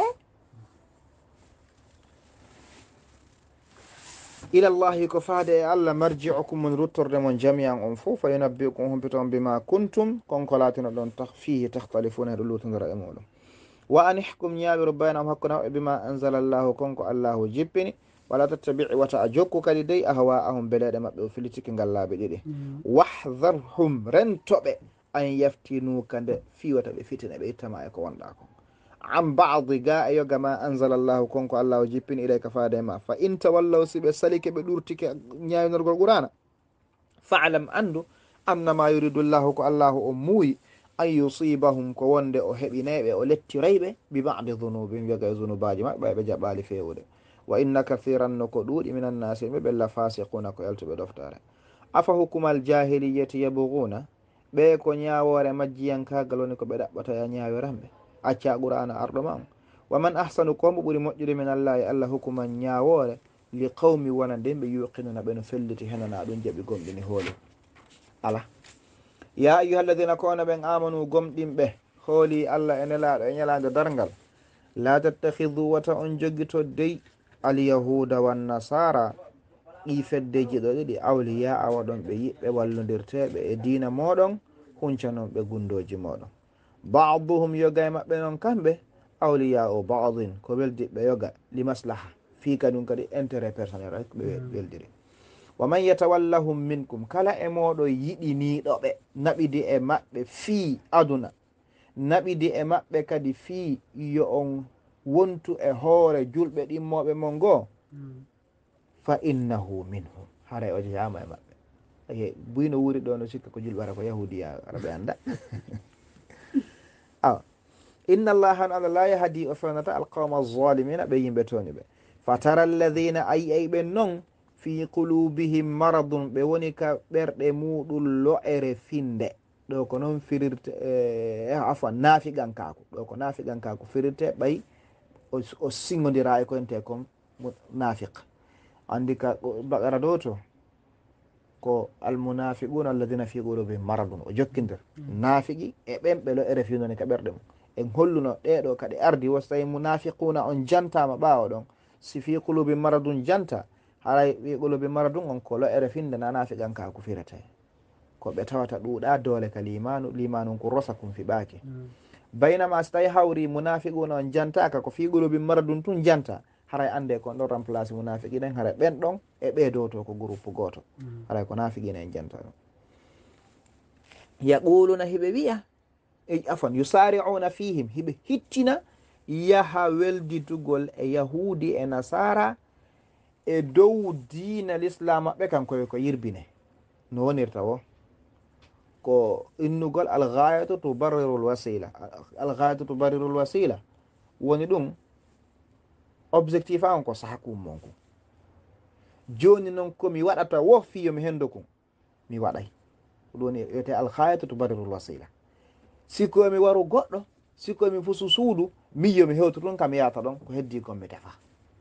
ila llahi ko faade e allah marji'ukum mon ruttorde mon jami'an on fo fa yunabbi'ukum humpiton bima kuntum konko latino ɗon ta fihi tahtalifuna e ɗo lutodira e muɗum wa an ihkum ñawiru baynahum hakkude maɓɓe bima anzala llahu konko allahu jippini wala tattabi'i wata a jokku kadi dey ahwa'ahum beleɗe maɓɓe o filitiki ngal laabi ɗiɗi wahdharhum rentoɓe an yaftinuka nde fiwata ɓe fitina ɓe ittama e ko wonɗa ko an badi ga e yoga ma anzala llahu konko allahu jippini ilayka faade ma fa in tawallaw si ɓe salike ɓe ɗurtike ñawinorgol qur'ana fa'lam andu annama yuridu llahu ko allahu o muuyi an yusibahum ko wonde o heɓinayɓe o lettirayɓe bi badi dhunubihim yoga e zunubaji maɓɓe ɓe jaɓɓali fewude wa inna kathiran no ko ɗuuɗi minan nasi ɓe ɓella fasiquna ko yaltuɓe ɗoftare afa hukumal jahiliyati yabghuna ɓe ko ñawore majjiyankagal woni ko ɓe ɗaɓɓata ya ñawiranɓe acca qur'ana arɗo ma on wa man ahsanu kombo ɓuuri moƴƴude min allahi allah hukuman ñawore li qawmi wona nden ɓe yuqinuna ɓe no felliti henana ɗum jaɓi gomɗini hooli ala ya ayuha alladina ko ona ɓen amanu gomɗinɓe hooli allah e nelaɗo e ñalade dargal la tattahidu wata on joguito dey alyahuda wannasara ɗi feddeji ɗo ɗiɗi awliya a waɗon ɓe yiɓɓe wallodirteɓe e dina moɗon hunca noon ɓe gundoji moɗon baduhum yoga e maɓɓe noon kamɓe awliya o badin ko weldiɓe yoga li maslaha fi kadum kadi intérêt personnel rek ɓe weldiri wa man yatawallahum minkum kala e moɗo yiɗiniɗoɓe naɓidi e maɓɓe fii aduna naɓidi e maɓɓe kadi fii yo on wontu e hoore julɓe ɗimmoɓe mon goo fa innahu minhum haray o jeyama e maɓɓe e buyno wuuri ɗo no sikka ko julɓara ko yahudiya araɓe anda awa inna allaha no allah la yahdi o fewnata alqawma alzalimina ɓe yimɓe toni ɓe fa tara alladina ayi ay ɓen noon fi qulubihim maradun ɓe woni ka ɓerɗe muɗum lo'ere finde ɗo ko noon firirte e afan naafigankaku ɗo ko naafigankaku firirte ɓay o sigodira e koyente comme nafiq andi ka baƙara ɗo to ko almunafiquna alladina fi qulubihim maradun o jokkidir naafiqi e ɓen ɓe lo'ere findoni ka ɓerɗe mum en holluno ɗeɗo kadi ardi was tawi munafiquna on jantama ɓawo ɗon si fi qulubi maradun janta haray wi qulubi maradun on ko lo'ere finde na naafiqanka ko firete ko ɓe tawata ɗuuɗa doole ka limanu limanu ko rosa kum fiɓaki mm. baynama so tawi hawri munafiquna on jantaka ko fi qulubi maradun tun janta haray ande kon ɗon remplace munafiqi ɗen haray ɓen ɗon e ɓeedo to ko groupe goto mm. haray ko nafiqina en janta ɗum yaquluna hiɓe wiya e afan yusari'una fihim hiɓe hittina yaha welditugol e yahudi e nasara e dow diina l'islam maɓɓe kankoye ko yirbine no wonirta wo ko innugol alghayatu tubarriru lwasila alghayatu tubarriru lwasila woni ɗum objectif a on ko saha kummon kum joni noon komi waɗata wo fiyo mi hendo kum mi waɗay ɗum woni wiyete alghayatu tubarriru lwasila sikomi waru goɗɗo sikomi fusu suudu miyo mi hewtu ɗum kam yata ɗon ko heddi kon mi tefa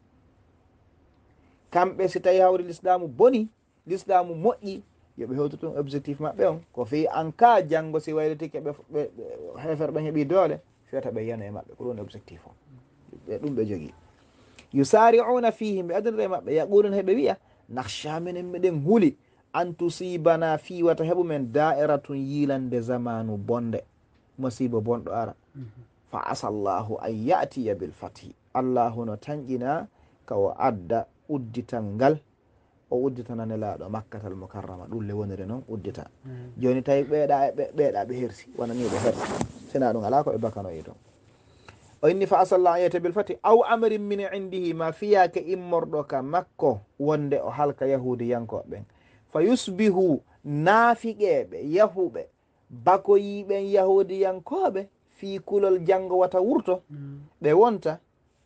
kamɓe si tawi hawri l'islamu boni l'islamu moƴƴi yoɓe hewtu ɗum objectif maɓɓe on ko fi en cas janggo si waylitike ɓe hefere ɓe heeɓi doole fiyata ɓe yiyana e maɓɓe ko ɗum objectif o ɓe ɗum ɓe jogui yusari'una fihi ɓe adunre maɓɓe yaqulun heɓe wiya nakhsha minen meɗen huuli an tusibana fiwata heɓumen da'iratun yilande zamanu bonde musiba bonɗo ara fa asallahu an yatiya bil fathi allahu no tanƴina kawo adda uddital ngal o udditana nelaɗo makkatal mukarrama ɗum le woniri noon uddita joni tawi ɓeeɗa ɓeeɗa ɓe hersi wonani ɓe hersi sina ɗum ala ko ɓe bakanoyi toon o inni fa asallahu an yatiya bil fathi aw amrin min indihi ma fiyake immorɗo ka makko wonde o halka yahudi yankoɓe ɓen fa yusbihu naafiqeɓe yahuɓe bakoyiɓen yahudi yankoɓe fi kulol janggo wata wurto ɓe wonta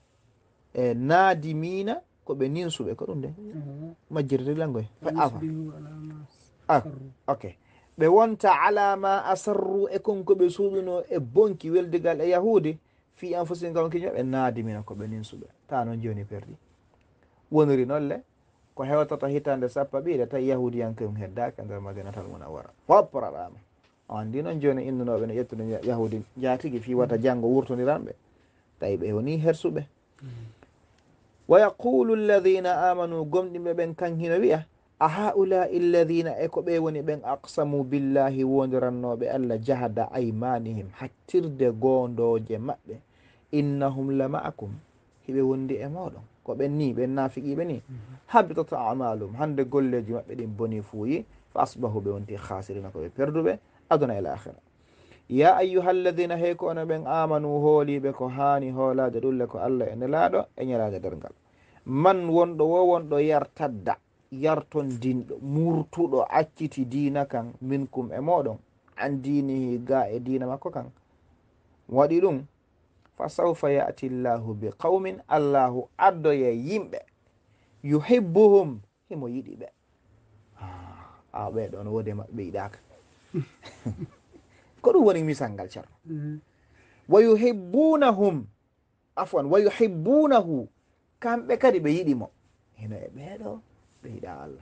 e naadimina ko ɓe ninsuɓe ko ɗum de majjirde langoy afa ah ok ɓe wonta alama asarru e konko ɓe suuɗuno e bonki weldigal e yahudi fi anfusihim kam kiño ɓe naadimina ko ɓe ninsuɓe ta noon joni perdi wonori nolle ko hewtata hitande sappa ɓiɗe tawi yahudiyankoyum heddaki nder madinatal munawwara fopporaɗama o andi noon joni innunoɓe no ƴettude yahudi jatigi fi wata janggo wurtodiranɓe tawi ɓe woni hersuɓe wa yaqulu alladina amanu gomɗinɓe ɓen kan hino wiya a haulai alladina e ko ɓe woni ɓen aqsamu billahi wodirannoɓe allah jahada aymanihim hattirde gondoje maɓɓe innahum la ma'akum hiɓe wondi e moɗon ko ɓen ni ɓen nafiqiɓe ni habitat amalum hande golleji maɓɓe ɗin boni fuuyi fa asbahu ɓe wonti khasirina koɓe perduɓe aduna ila akhira ya ayyuha alladina hey ko ono ɓen amanu hooliɓe ko hani hoolade ɗulle ko allah e nelaɗo e ñalade dergal man wonɗo wo wonɗo yartadda yarton dinɗo murtuɗo acciti dina kan minkum e moɗon an dinihi ga e dina makko kan waɗi ɗum fa sawfa yati llahu bi qawmin allahu addoye yimɓe yuhibbuhum himo yiɗi ɓe a ɓeɗo no wodi maɓɓe yiɗaka ko ɗum woni misal ngal ceerno wa yuhibbunahum afwan wa yuhibbunahu kamɓe kadi ɓe yiɗimo hino e ɓeɗo ɓe yiɗa allah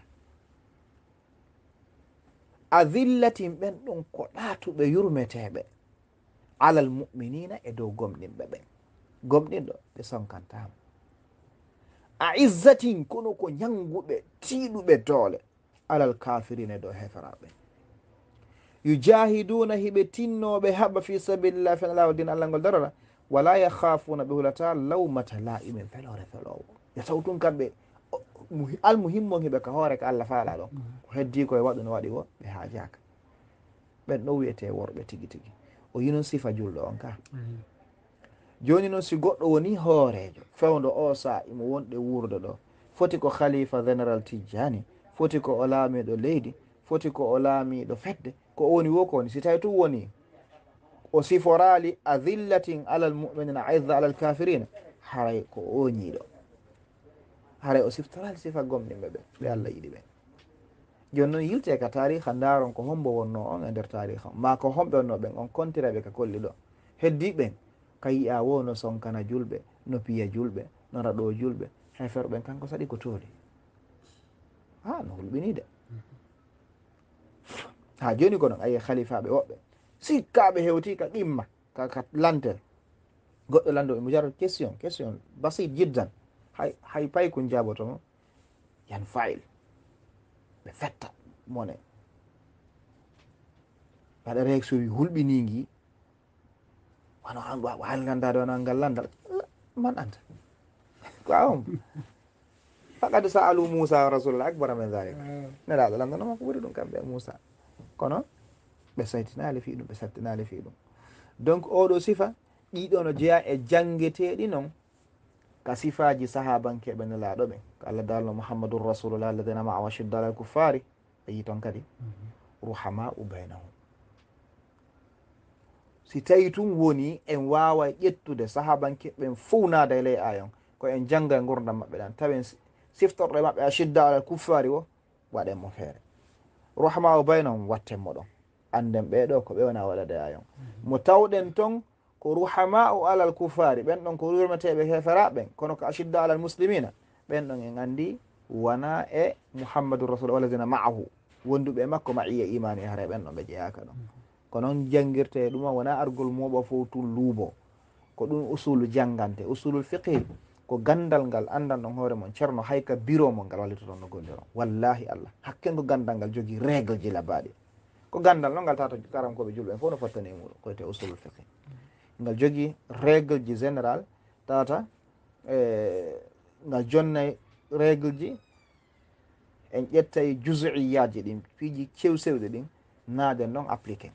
adillatin ɓen ɗum ko ɗatuɓe yurmeteɓe alal mu'minina e dow gomɗinɓe ɓen gomɗinɗo ɓe sonkantama a izzatin kono ko ñanguɓe tiiɗuɓe doole alal kafirina e dow heferaɓe yujahiduna hiɓe tinnoɓe haɓa fi sabilillah fen lawa din allah ngol darora wala yakhafuna ɓe hulata lawmata la'imin felore felowo yo taw tun kamɓe almuhimmo hiɓe ka hoore ka allah faala ɗon ko heddi koye waɗu no waɗi wo ɓe haajaka ɓen ɗo wiyete worɓe tigi tigi o yi noon sifa julɗo on ka joni noon si goɗɗo woni hoorejo fewdo o sa imo wonɗe wurde ɗo foti ko khalifa général Tidjani foti ko o laamiɗo leydi foti ko o laamiɗo fedde ko o woni wo ko woni si tawi tun woni o siforali adillatin alal muminina aizza alal kafirina haray ko oñiɗo haray o siftorali sifa gomɗinɓe ɓe ɓe allah yiɗi ɓe joni noon yilte ka tariha daron ko hombo wonno on e nder tariha ma ko homɓe wonno ɓen on kontiraɓe ka kolli ɗo heddi ɓen ka yiya wo no sonkana julɓe no piya julɓe no raɗo julɓe hefero ɓen kanko saɗi ko tooli ha no hulɓini de ha joni ko noon ayi khalifaɓe woɓɓe sikkaɓe hewti ka qimma kaka lantel goɗɗo lando imo jara question question basit jiddan hay hay pay ko jabotomo yan fayil ɓe fetta mone waɗa réaction wi hulɓinigui wano hal gandade wona ngal landal man anta kawom faqad sa'alu Musa rasulullah akbara min dhalika nelaɗo landanoma ko ɓuuri ɗum kamɓe Musa kono ɓe saytinali fi ɗum ɓe sattinali fi ɗum donc oɗo sifa ɗiɗo no jeeya e jangeteɗi noon ka sifaji sahabankeɓe nelaɗo ɓen ko allah dalno mouhammadun rasulullah alladina maa wa shidda alal kuffari ɓe yi toon kadi ruhama u baynahum. si tawi tun woni en wawa ƴettude sahabankeɓen fof naada e ley ayon ko en jangga gurdam maɓɓe ɗan tawen siftorɗo e maɓɓe a shidda alal kuffari o waɗen mo feere, ruhama u baynahum watten mo ɗon, anden ɓeɗo ko ɓe wona waɗade ayon. mo tawɗen toon ko ruhama u alal kuffari ɓen ɗon ko yurmeteɓe heferaɓen kono ko ashidda alal muslimina ɓen ɗon en andi wona e mouhammadou rasul walladina maahu wonduɓe e makko ma iya imani e haara ɓen ɗon ɓe jeeyaka ɗon. ko noon jangguirte ɗuma wona argol muɓo fo tun luubo ko ɗum usulu jangante usulul fiqhi ko gandal ngal andan ɗon hoore mon ceerno hayka bureau mo ngal wallitoton no golliron wallahi allah hakkengo gandal ngal jogui règle ji labaɗi ko gandal noon ngal tata karankoɓe julɓe en fof no fottani muɗum koyte usulul fiqhi ngal jogui règle ji général tata e ngal jonnay règle ji en ƴettay jusuiyaji ɗin piiji cew sewɗe ɗin naaden noon appliqué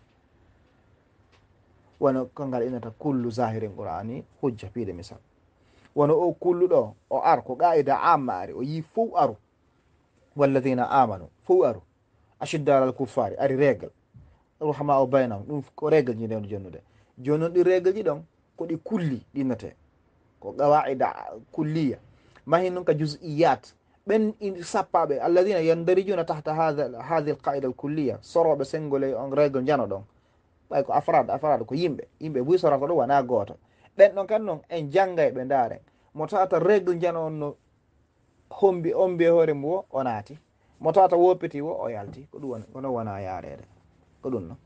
wono ko ngal innata kullu zahirin qur'ani hujja piide misal wono o kullu ɗo o ar ko qa'ida amma ari o yi fof aru walladina amanu fof aru ashidda alal kuffari ari règle ruhama o baynahum ɗum ko règle ji ndewno jonnude joni noon ɗi règle ji ɗon koɗi kulli ɗinnete ko qawaida kulliya mahin noon ka jus'iyat ɓen sappaɓe alladina yandarijuna tahta hadi alqaida al kulliya soroɓe sengole on règle jano ɗon ɓay ko afrad afrad ko yimɓe yimɓe buy sorata ɗo wona goto ɓen ɗon kan noon en janggay ɓe ndaaren mo tawata règle jano on no hombi ombi e hoore mum o o naati mo tawata woppiti wo o yalti ko ɗum woni ko noon wona yarede ko ɗum noon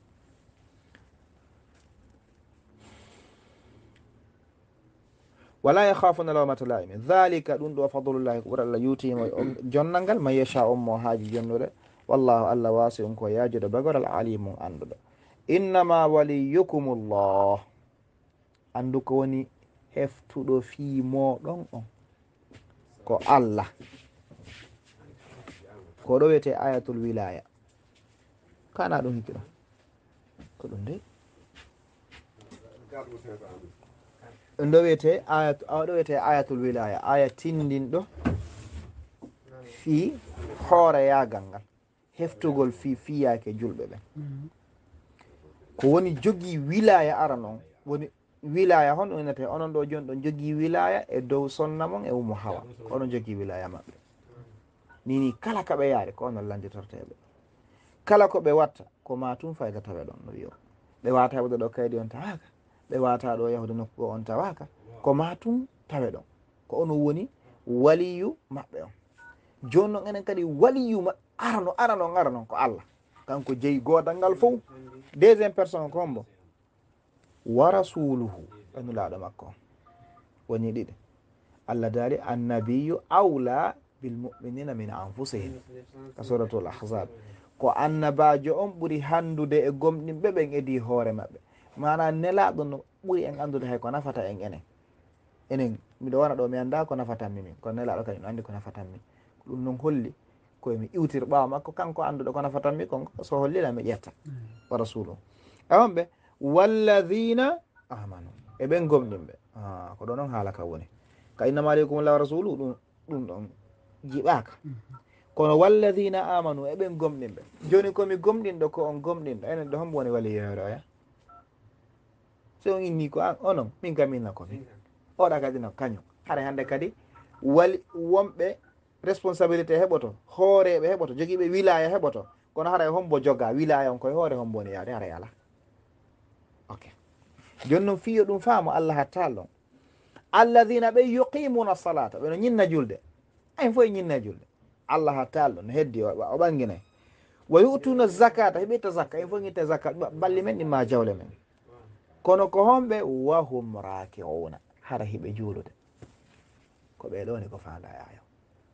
wala yakhafuna lawmata laimi dhalika ɗum ɗo fadlullahi ko ɓuri allah yutima jonnal ngal man yasha on mo haaji jonnude wallahu allah wasi um ko yajude bagoral alimum anduɗo innama waliyukum llah andu ko woni heftuɗo fii moɗon on ko allah ko ɗo wiyete ayatul wilaya kana ɗum hikki ɗon ko ɗum de ɗum ɗo wiyete aya ɗo wiyete ayatul wilaya aya tindinɗo fii hoore yagal ngal heftugol fii fiyake julɓe ɓen ko woni jogui wilaya ara noon woni wilaya hon ɗum innete onon ɗo joni ɗon jogui wilaya e dow sonna mon e umo hawa ko onon jogui wilaya maɓɓe nini kala kaɓe yaari ko onon landitorteɓe kala ko ɓe watta ko ma tum fayda tawe ɗon no wiyo ɓe wata heɓude ɗo kaydi on tawaka ɓe wata ɗo yahude nokku on tawaka ko ma tum tawe ɗon ko onon woni waliyu maɓɓe on joni noon enen kadi waliyu ma arano arano ara noon ko allah kanko jeeyi godal ngal fof deuxiéme personne ko hombo wa rasuluhu anulaɗo makko on woni ɗiɗi allah daali annabiyu awla bilmuminina min anfusihim ka suratul ahzab ko annabajo on ɓuuri handude e gomɗinɓe ɓen edi hoore maɓɓe mana nelaɗo no ɓuuri en andude hay ko nafata en enen enen miɗo wona ɗo mi anda ko nafatanmi min kono nelaɗo kañum andi ko nafatanmi ɗum noon holli koyemi iwtir ɓawa makko kanko anduɗo ko nafatanmi kon so hollila mi ƴetta wa rasuluhu awonɓe walladina amanu e ɓen gomɗinɓe ko ɗo noon haala ka woni ka innama aleykum llah wa rasuluhu ɗum ɗum ɗon jiɓaka kono walladina amanu e ɓen gomɗinɓe joni komi gomɗinɗo ko on gomɗinɗo enen ɗo hombo woni waliyeere oya so on inni ko an onon min kam minna komi oɗa kadi no kañum haɗa hande kadi wali wonɓe responsabilité heɓoto hooreɓe heɓoto joguiɓe wilaya heɓoto kono haray hombo joga wilaya on koye hoore hombo woni yaade haray ala ok joni noon fiyo ɗum faamo allah hattal ɗon alladina ɓe yuqimuna salata ɓeno ñinna julde ayn fo e ñinna julde allah hattal ɗon no heddi o ɓanginay wa yutuna zakata heɓirta zakka ayn fo guitte zakka balli men ɗimma jawle men kono ko homɓe wahum rakiuna hara hiɓe juulude ko ɓeɗo woni ko fanda yayo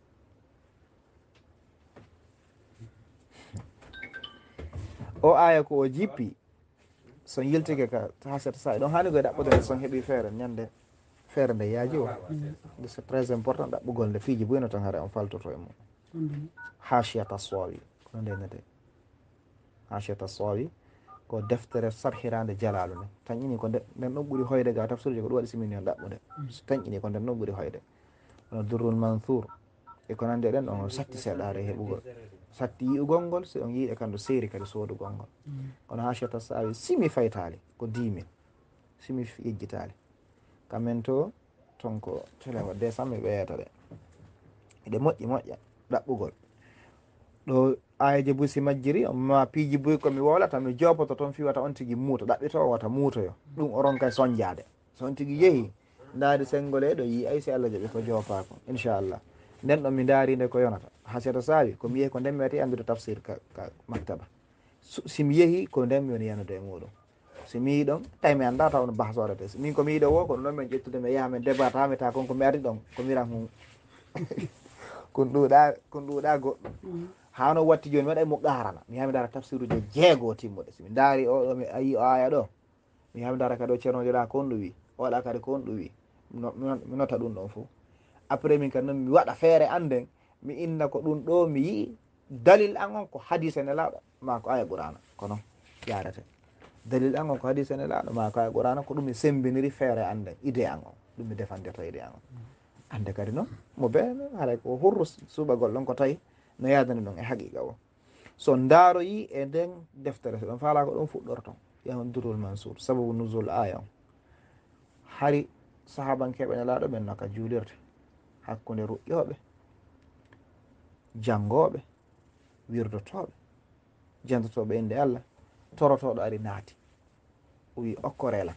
o aya ko o jippi son yiltike ka ha seta sa ɗon hani koye ɗaɓɓude son heeɓi feere ñande feere nde yaaji o c'est très important ɗaɓɓugol nde fiiji buyno tan haara on faltoto e mum hachiyata sowi kono ndenete hachiyata sowi ko deftere sarhirande jalalu nde tañƴini ko nden ɗon ɓuuri hoyde ga tafsirji ko ɗum waɗi simini on ɗaɓɓude tañƴini ko nden ɗon ɓuuri hoyde ono durrul mansour e ko nande ɗen ɗon satti seeɗare heɓugol satti yi'ugol ngol si on yiiɗe kandu seeri kadi soodugol ngol kono ha cheta sawi simi faytali ko dix mille simi yejjitali kamen to ton ko telewa décembre ɓe yeyata ɗe eɗe moƴƴi moƴƴa ɗaɓɓugol ɗo ayaji buy si majjiri ma piiji buy komi wolata mi jopoto toon fiwata on tigui muuta ɗaɓɓito o wata muutoyo ɗum oron kay soñjade so on tigui yeehi ndaari sengole ɗo yi ay si Allah jaɓi ko jopako inchallah nden ɗon mi daarinde ko yonata ha seeɗa sawi komi yeehi ko ndemmi wati andude tafsir ka, ka maktaba simi yeehi ko ndemmi woni yanude e muɗum simi yi ɗon tawi mi anda taw no bahas waɗate min komi yiɗo wo kono noon min ƴettude mi yaha min débatami ta konko mi ari ɗon ko miran hu kon ɗuuɗa kon ɗuuɗa goɗɗum hano watti joni waɗay mo qarana mi yaha mi dara tafsiruji jeego timmuɗe somi daari oɗo mi ayi o aya ɗo mi yaha mi dara kadi o ceernojoɗa ko on ɗum wi oɗa kadi ko on ɗum wi mi nota ɗum ɗon fo après min kadi noon mi waɗa feere anden mi inna ko ɗum ɗo mi yii dalil an on ko hadise ne laaɗo ma ko aya qur'ana kono yarete dalil an on ko hadise ne laaɗo ma ko aya qur'ana ko ɗum mi sembiniri feere anden idée an on ɗum mi defandeta idée an on ande kadi noon mo be haɗa ko hurru suɓagol ɗon ko tawi no yadani ɗon e haqiqa o so ndaaroyi e nden deftere so ɗon faala ko ɗum fuɗɗorto yahon durul mansour sababu nuzul aya on hari sahabankeɓe ne laaɗo ɓen noka juulirde hakkude ruƴƴoɓe janngoɓe wirdotoɓe jandotoɓe inde Allah torotoɗo ari naati o wi okkorela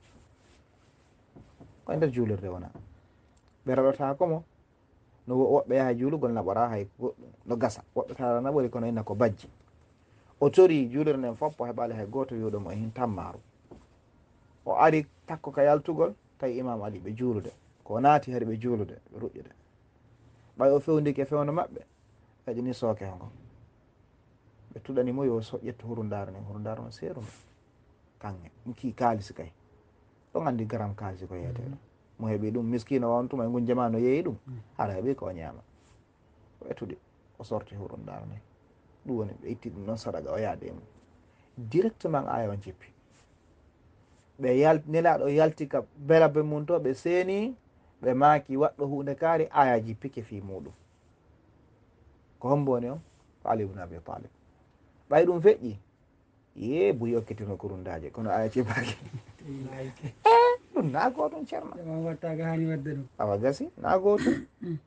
koye nder juulirde wona ɓe raɗota komo no woɓɓe yaha juulugol naɓora hay goɗɗum no gasa woɓɓe tara naɓori kono inna ko bajji o tori juulirde nden foppo heɓali hay goto wiwɗomo e hin tammaru o ari takko ka yaltugol tawi imam ali ɓe juulude ko naati hari ɓe juulude ɓe ruƴƴude ɓay o fewndike fewno maɓɓe kadi ni sooke hongo ɓe tuɗanimo yo so ƴettu hurundare nden hurundare on seerum kange ɗum ki kaalisi kay ɗon andi garam kaalisi ko yeeteɗo mo heeɓi ɗum miskino wontuma e gunjama no yeeyi ɗum haɗa heeɓi ko ñaama o ettude o sorti hurundare nden ɗum woni ɓe itti ɗum noon saɗaga o yaade mum directement aya on jippi ɓe yal nelaɗo yalti ka belabe mum to ɓe seeni ɓe maaki waɗɗo hunde kaari aya jippike fi muɗum ko homboni on ko Ali ibn Abi Talib ɓay ɗum feƴƴi ye buyi okkitino kurundaje kono aya cippaki e ɗum na gotum ceerno wattaka hani wadde ɗum awa gasi na gotum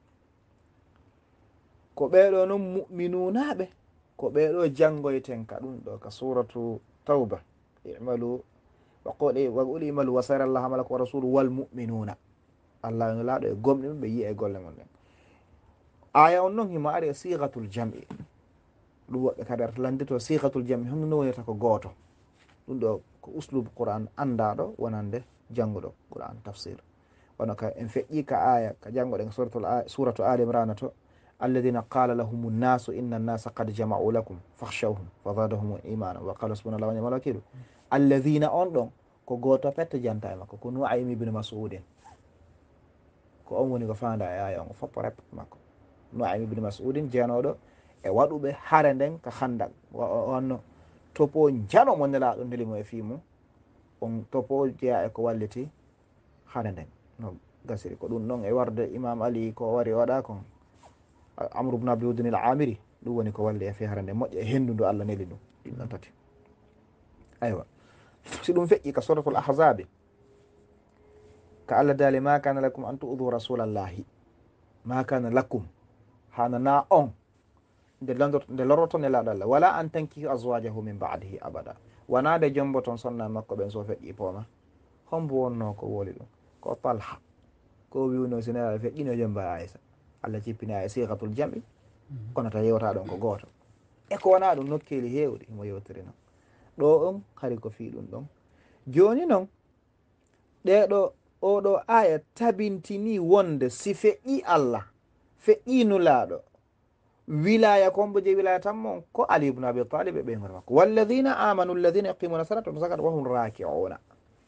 ko ɓeɗo noon mu'minunaɓe ko ɓeɗo janngoyten ka ɗum ɗo ka suratu tawba imalu wa qul wa qul imalu wa sayara Allahu amalakum wa rasuluhu wal mu'minuna Allah no laaɗo e gomɗi ɗum ɓe yiya e golle mon ɗen aya on noon himo ari e sigatul jam'i ɗum woɓɓe kadi arata landito sigatul jam'i honno no wonirta ko gooto ɗum ɗo ko uslubu qur'an andaɗo wonande jannguɗo qur'an tafsir wono ka en feƴƴi ka aya ka janngoɗen suratul suratu ali imrana to alladina qala lahum nnasu inna nnasa qad jama'u lakum fakhshawhum fa zadahum imana wa qalu hasbunallahu wa ni'mal wakil alladina on ɗon ko gooto pette janta e makko ko Nu'aym ibn Mas'udin ko on woni ko fanda e aya on foppo rep makko Nu'aym ibn Mas'udin jeenoɗo e waɗuɓe hare nden ka Khandak onno topo jano mo nelaɗo ndelimo e fimu on topo jeeya e ko walliti hare nden no gasiri ko ɗum ɗon e warde imam Ali ko wari waɗa kon Amru ibn Abdi Wudin al-Amiri ɗum woni ko walli e fi hare nden moƴƴa e hendu ndu Allah neli ɗum ɗin ɗon tati aywa si ɗum feƴƴi ka suratul ahzabi ka Allah daali ma kana lakum an tu'dhu rasulallahi ma kana lakum hana na on nde landot nde loroto nelaɗo Allah wala an tankihu azwajahu min ba'dihi abada wonade jombo toon sonna makko ɓen so feƴƴi pooma hombo wonno ko woli ɗum ko Talha ko wiwno si nelaɗo feƴƴino jomba Aisha Allah jippini e sigatul jam'i kono ta yewta ɗon ko goto e ko wona ɗum nokkeli hewɗi mo yewtiri noon ɗo on hari ko fi ɗum ɗon joni noon ɗeɗo oɗo aya tabintini wonde si feƴƴi Allah feƴƴi nulaɗo wilaya kombo je wilaya tanmo ko Ali ibn Abi Talib e ɓeygol makko walladina amanu alladina yaqimuna salata wa zakata wa hum raki'una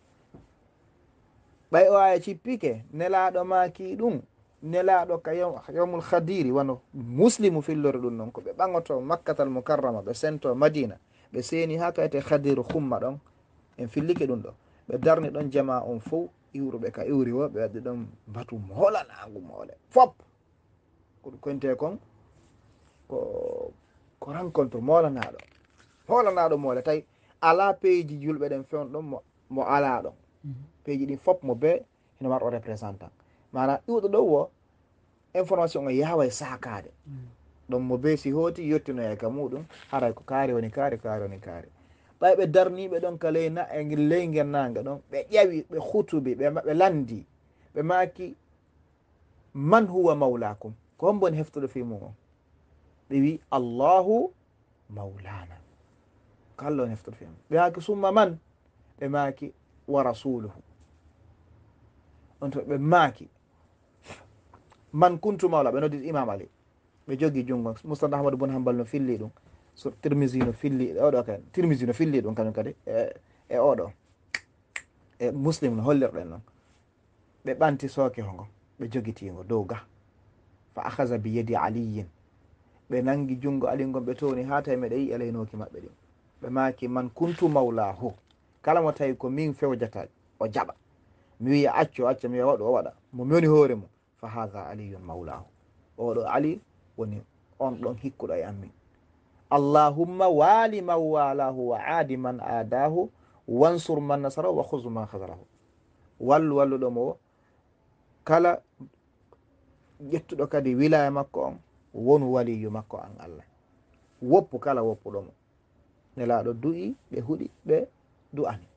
ɓay o aya cippike nelaɗo maki ɗum nelaɗo ka yawmul khadiri wano muslimu fillore ɗum noon ko ɓe ɓagoto makkatal mukarrama ɓe sento madina ɓe seeni ha kayte hadiru humma ɗon en fillike ɗum ɗo ɓe darni ɗon jama on fo iwruɓe ka iwri wo ɓe waddi ɗon batu molanagu moole fop ko ɗum konte kon ko ko rencontre molanaɗo molanaɗo moole tawi ala peeji julɓe ɗen fewn ɗon mo mo ala ɗon peeji ɗin fop mo be hino warɗo représentant mana iwɗo ɗo wo information o yawa e sakade ɗon mo be si hooti yettino e ka muɗum haray ko kaari woni kaari kaari woni kaari ɓay ɓe darniɓe ɗon ka ley na e ley gennage ɗon ɓe ƴawi ɓe hutubi ɓe landi ɓe maki man huwa mawlakum ko hon boni heftuɗo fi mum on ɓe wi allahu mawlana ko allah on heftuɗo fi mum ɓe maki summa man ɓe maki wa rasuluhu on to ɓe maki man kuntu mawla ɓe noddi imam ali ɓe jogi jungo moustad ahmadou bon hambal no filli ɗum so tirmisi no filli oɗo kay tirmisi no filli ɗum kañum kadi e oɗo e muslim no hollirɗen noon ɓe ɓanti sooke ho ngo ɓe jogitigo dow ga fa ahaza bi yedi aliyin ɓe nangi jungo ali gon ɓe towni ha tawi meɗe yi eleynoki maɓɓe ɗin ɓe maki man kuntu mawlahu kala mo tawi ko min fewjata o jaɓa mi wiya accu o acca mi wiya waɗu o waɗa mo mewni hoore mum fa hadha aliyun mawlahu oɗo ali woni on ɗon hikkuɗo e ammin allahumma wali man walahu wa aadi man aadahu wansur man nasarahu wa huzu man hasarahu wallu walluɗomo o kala ƴettuɗo kadi wilaya makko on wonu waliyu makko an allah woppu kala woppuɗomo nelaɗo du'i ɓe huuɗi ɓe du'ani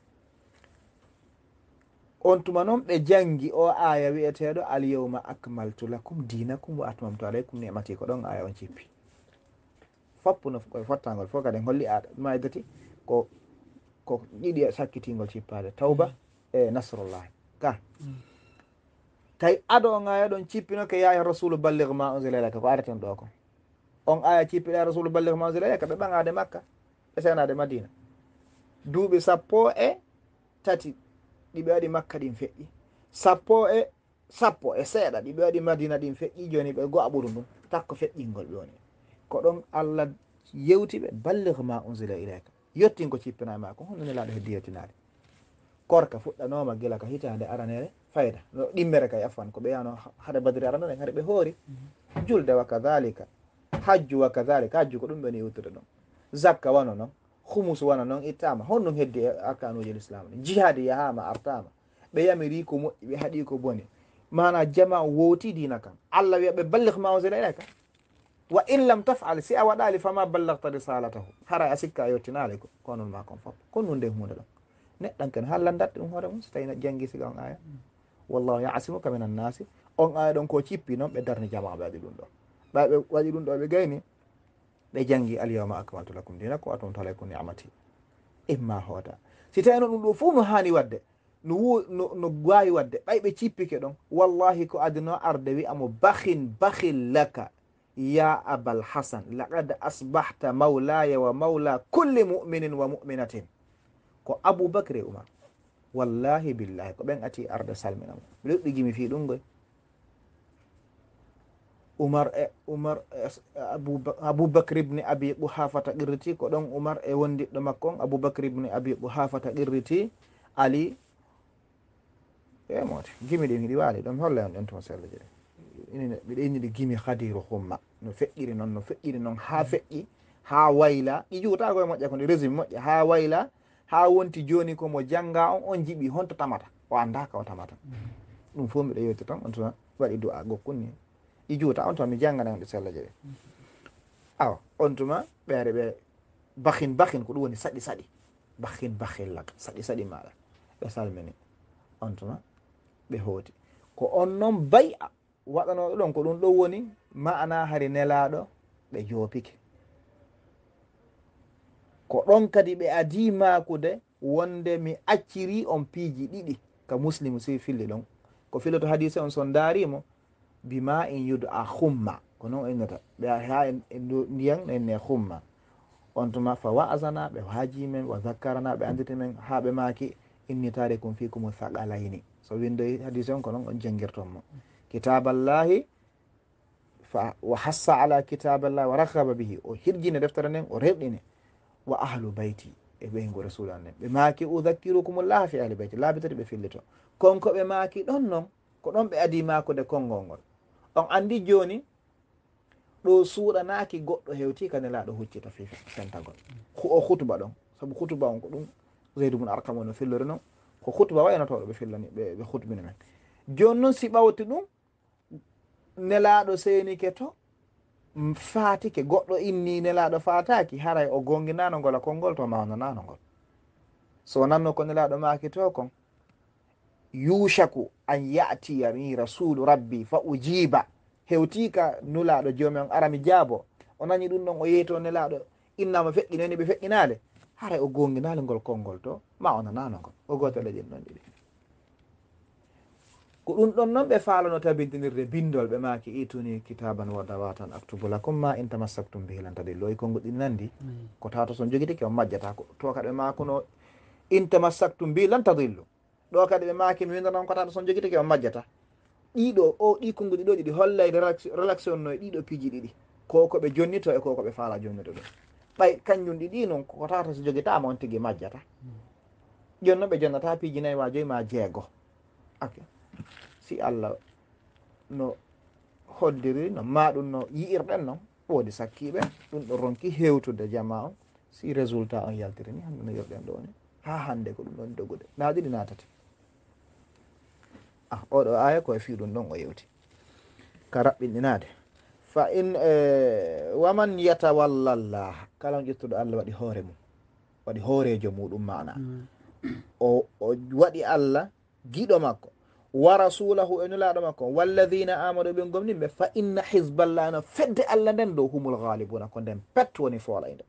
on tuma noon ɓe jangi o aya wiyeteɗo alyawma akmaltu lakum dinakum wa atmamtu alaykum ni'mati ko ɗon aya on cippi foppu no koye fottagol fof kadi holli aɗa maydati ko ko ɗiɗi e sakkitingol cippade tawba e nasrullahi ka tawi ado on aya ɗon cippino ke yaya rasulu balligh ma unzila ilayka ko areten ɗo ko on aya cippiɗa rasulu balligh ma unzila ilayka ɓe ɓaŋade makka ɓe senade madina duuɓi sappo e tati ɗiɓe waɗi makka ɗin feƴƴi sappo e sappo e seeɗa ɗiɓe waɗi madina ɗin feƴƴi joni ɓe go a ɓuru ndum takko feƴƴingol ɓe woni ko ɗon allah yewti ɓe balligh ma unzila ilayka yettin ko cippina ma ko hono nelaɗo heddi yettinade korka fuɗɗanoma gila ka hitande aranere fayda no ɗimmere kay afan ko ɓe yano haɗa badiri aranore haɗa ɓe hoori julde wa kadhalika hajju wa kadhalika hajju ko ɗum ɓeni yewtude ɗon zakka wano noon humus wano noon ittama honɗum heddi e arkanuji l'islam ɗi jihadi yahama artama ɓe yamiri ko moƴƴi ɓe haaɗi ko boni mana jama wowti dina kan allah wiya ɓe balligh ma unzila ilayka wa in lam tafal si a waɗali fama ballagta risalatahu hara a sikka a yettinali ko konon ma kon foof kon nun nden hunde ɗon neɗɗan ken halla datte ɗum hoore mum so tawi janggi siga on aya wallahu yasimuka min annasi on aya ɗon ko cippi noon ɓe darni jama ɓe waɗi ɗum ɗo ɓa ɓe waɗi ɗum ɗo ɓe gayni ɓe jangi alyawma akmaltu lakum dinakum wa atmamtu alaykum ni'mati imma hoota si tawino ɗum ɗo fof no hani wadde no wu no no wawi wadde ɓay ɓe cippike ɗon wallahi ko adino arde wi amo bakhin bakhil laka ya abal hasan laqad asbahta mawlaya wa mawla kulli mu'minin wa mu'minatin ko aboubacry e oumar wallahi billahi ko ɓen ati arde salminamo mbiɗa ɗuɗɗigimi fi ɗum goy oumar e oumar aboubacry ibne abi quhafata qirriti ko ɗon oumar e wondiɗɗo makko on aboubacry ibne abi quhafata qirriti ali e mote gimi ɗi miɗi waali ɗon holla on ɗen tuma selleje ɗe ini mbiɗa innide gimi hadiru humma no feƴƴiri noon no feƴƴiri noon ha feƴƴi ha wayla ɗi juuta koye moƴƴa ko ɗi résumé moƴƴa ha wayla ha wonti joni komo jangga on on jiiɓi honto tamata o andaka o tamata ɗum fof mbiɗa yetti tan on tuma waɗi du'a gokkunni ɗi juuta on tuma mi jangganan ɗi sellaje ɗe awa on tuma ɓeere ɓe bakhin bakhin ko ɗum woni saɗi saɗi bakhin bakhin lak saɗi saɗi maɗa ɓe salmini on tuma ɓe hooti ko on noon bay a waɗanoɗo ɗon ko ɗum ɗon woni ma'ana hari nelaɗo ɓe joopike ko ɗon kadi ɓe adi makude wonde mi acciri on piiji ɗiɗi ka muslimu si filli ɗon ko filoto hadise on son daarimo bima in yudu a humma ko noon innata ɓe ha e ndiyan enne humma on tuma fa wa'azana ɓe haaji men wa zakkarana ɓe anditi men ha ɓe maki inni tarikum fikum thaqalayni so windoy hadise on ko noon on jangirton mo kitaballahi fa wa hassa ala kitaballahi wa raghaba bihi o hirjine deftere nden o rewɗine wa ahlu bayti e ɓeygu rasul annen ɓe maaki udhakkirukumullah fi ahli bayti laabitati ɓe fillito konko ɓe maaki ɗon noon ko ɗon ɓe adi makude konngol ngol on andi joni ɗo suuɗanaki goɗɗo hewti ka nelaɗo huccita fi fentagol o hutuba ɗon saabu hutuba on ko ɗum Zayd ibn Arqam no fillori noon ko hutuba waynotoɗo ɓe fillani ɓe hutbini men joni noon si ɓawti ɗum nelaɗo senike to fatike goɗɗo inni nelaɗo fataki haray o gonginano ngol a konngol to mawnanano ngol so nanno ko nelaɗo maki to kon yushaku an yatiya mi rasulu rabbi fa ujiba hewtika nulaɗo jomi on arami jaabo o nani ɗum ɗon o yeeto nelaɗo innama feƴƴinani ɓe feƴƴinale haray o gonginale ngol konngol to ma o nanano ngol o gotole ɗin ɗon ɗiɗi ko ɗum ɗon noon ɓe falano tabintinirde bindol ɓe maki ituni kitaban wa dawatan aktubu lakum ma in tamassaktum bihi lan tadillu e kongo ɗin nandi ko tawata son jogitike on majjata ko to kadi ɓe makuno in tamassaktum bihi lan tadillu ɗo kadi ɓe maki mi windanon ko tawata son jogitike on majjata ɗiɗo o ɗi konguɗi ɗo ɗiɗi hollayde relaxion no e ɗiɗo piiji ɗiɗi ko ko ɓe jonnito e ko ko ɓe faala jonnito ɗum ɓay kañum ɗiɗi noon ko tawata so jogitama on tigui majjata joni noon ɓe jonnata piiji nayyi ma joyi ma jeego ok si Allah no hoddiri no maɗum no yi'irɗen noon woodi sakkiɓe ɗum ɗo ronki hewtude jama on si résultat on yaltiri ni hande no yirɗen ɗo ni ha hande ko ɗum ɗon dogude na ɗiɗi natati ah oɗo aya koye fi ɗum ɗon o yewti ka raɓɓinɗinade fa in waman yatawalla llah kala on ƴettuɗo Allah waɗi hoore mum waɗi hoorejo muɗum mana o o waɗi Allah giɗo makko wa rasulahu e nulaɗo makko walladina amanu ɓe gomniɓe fa inna hizballah no fedde Allah nden dow humul ghalibuna ko nden pet woni foolayde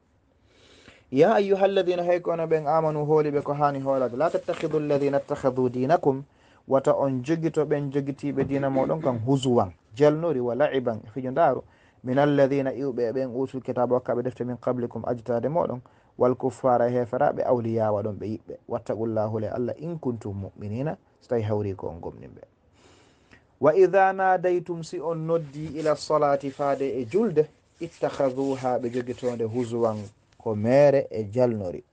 ya ayyuha alladina hay kono ɓen amanu hooliɓe ko hani hoolade la tattahidu alladina ittahadu dinakum wata on jogito ɓen jogitiɓe dina moɗon kan husuwan jalnori wa la'iban fijo ndaru min alladina iwɓe ɓen utul kitaba wakkaɓe defte min qablikum ajtade moɗon wal kuffara heferaɓe awliya waɗon ɓe yiɓɓe wattaqullahu le Allah in kuntum mu'minina so tawi hawri ko on gomninɓe wa idha nadaytum si on noddi ila salati faade e julde ittahaduha ɓe jogitode husuwan ko mere e jalnori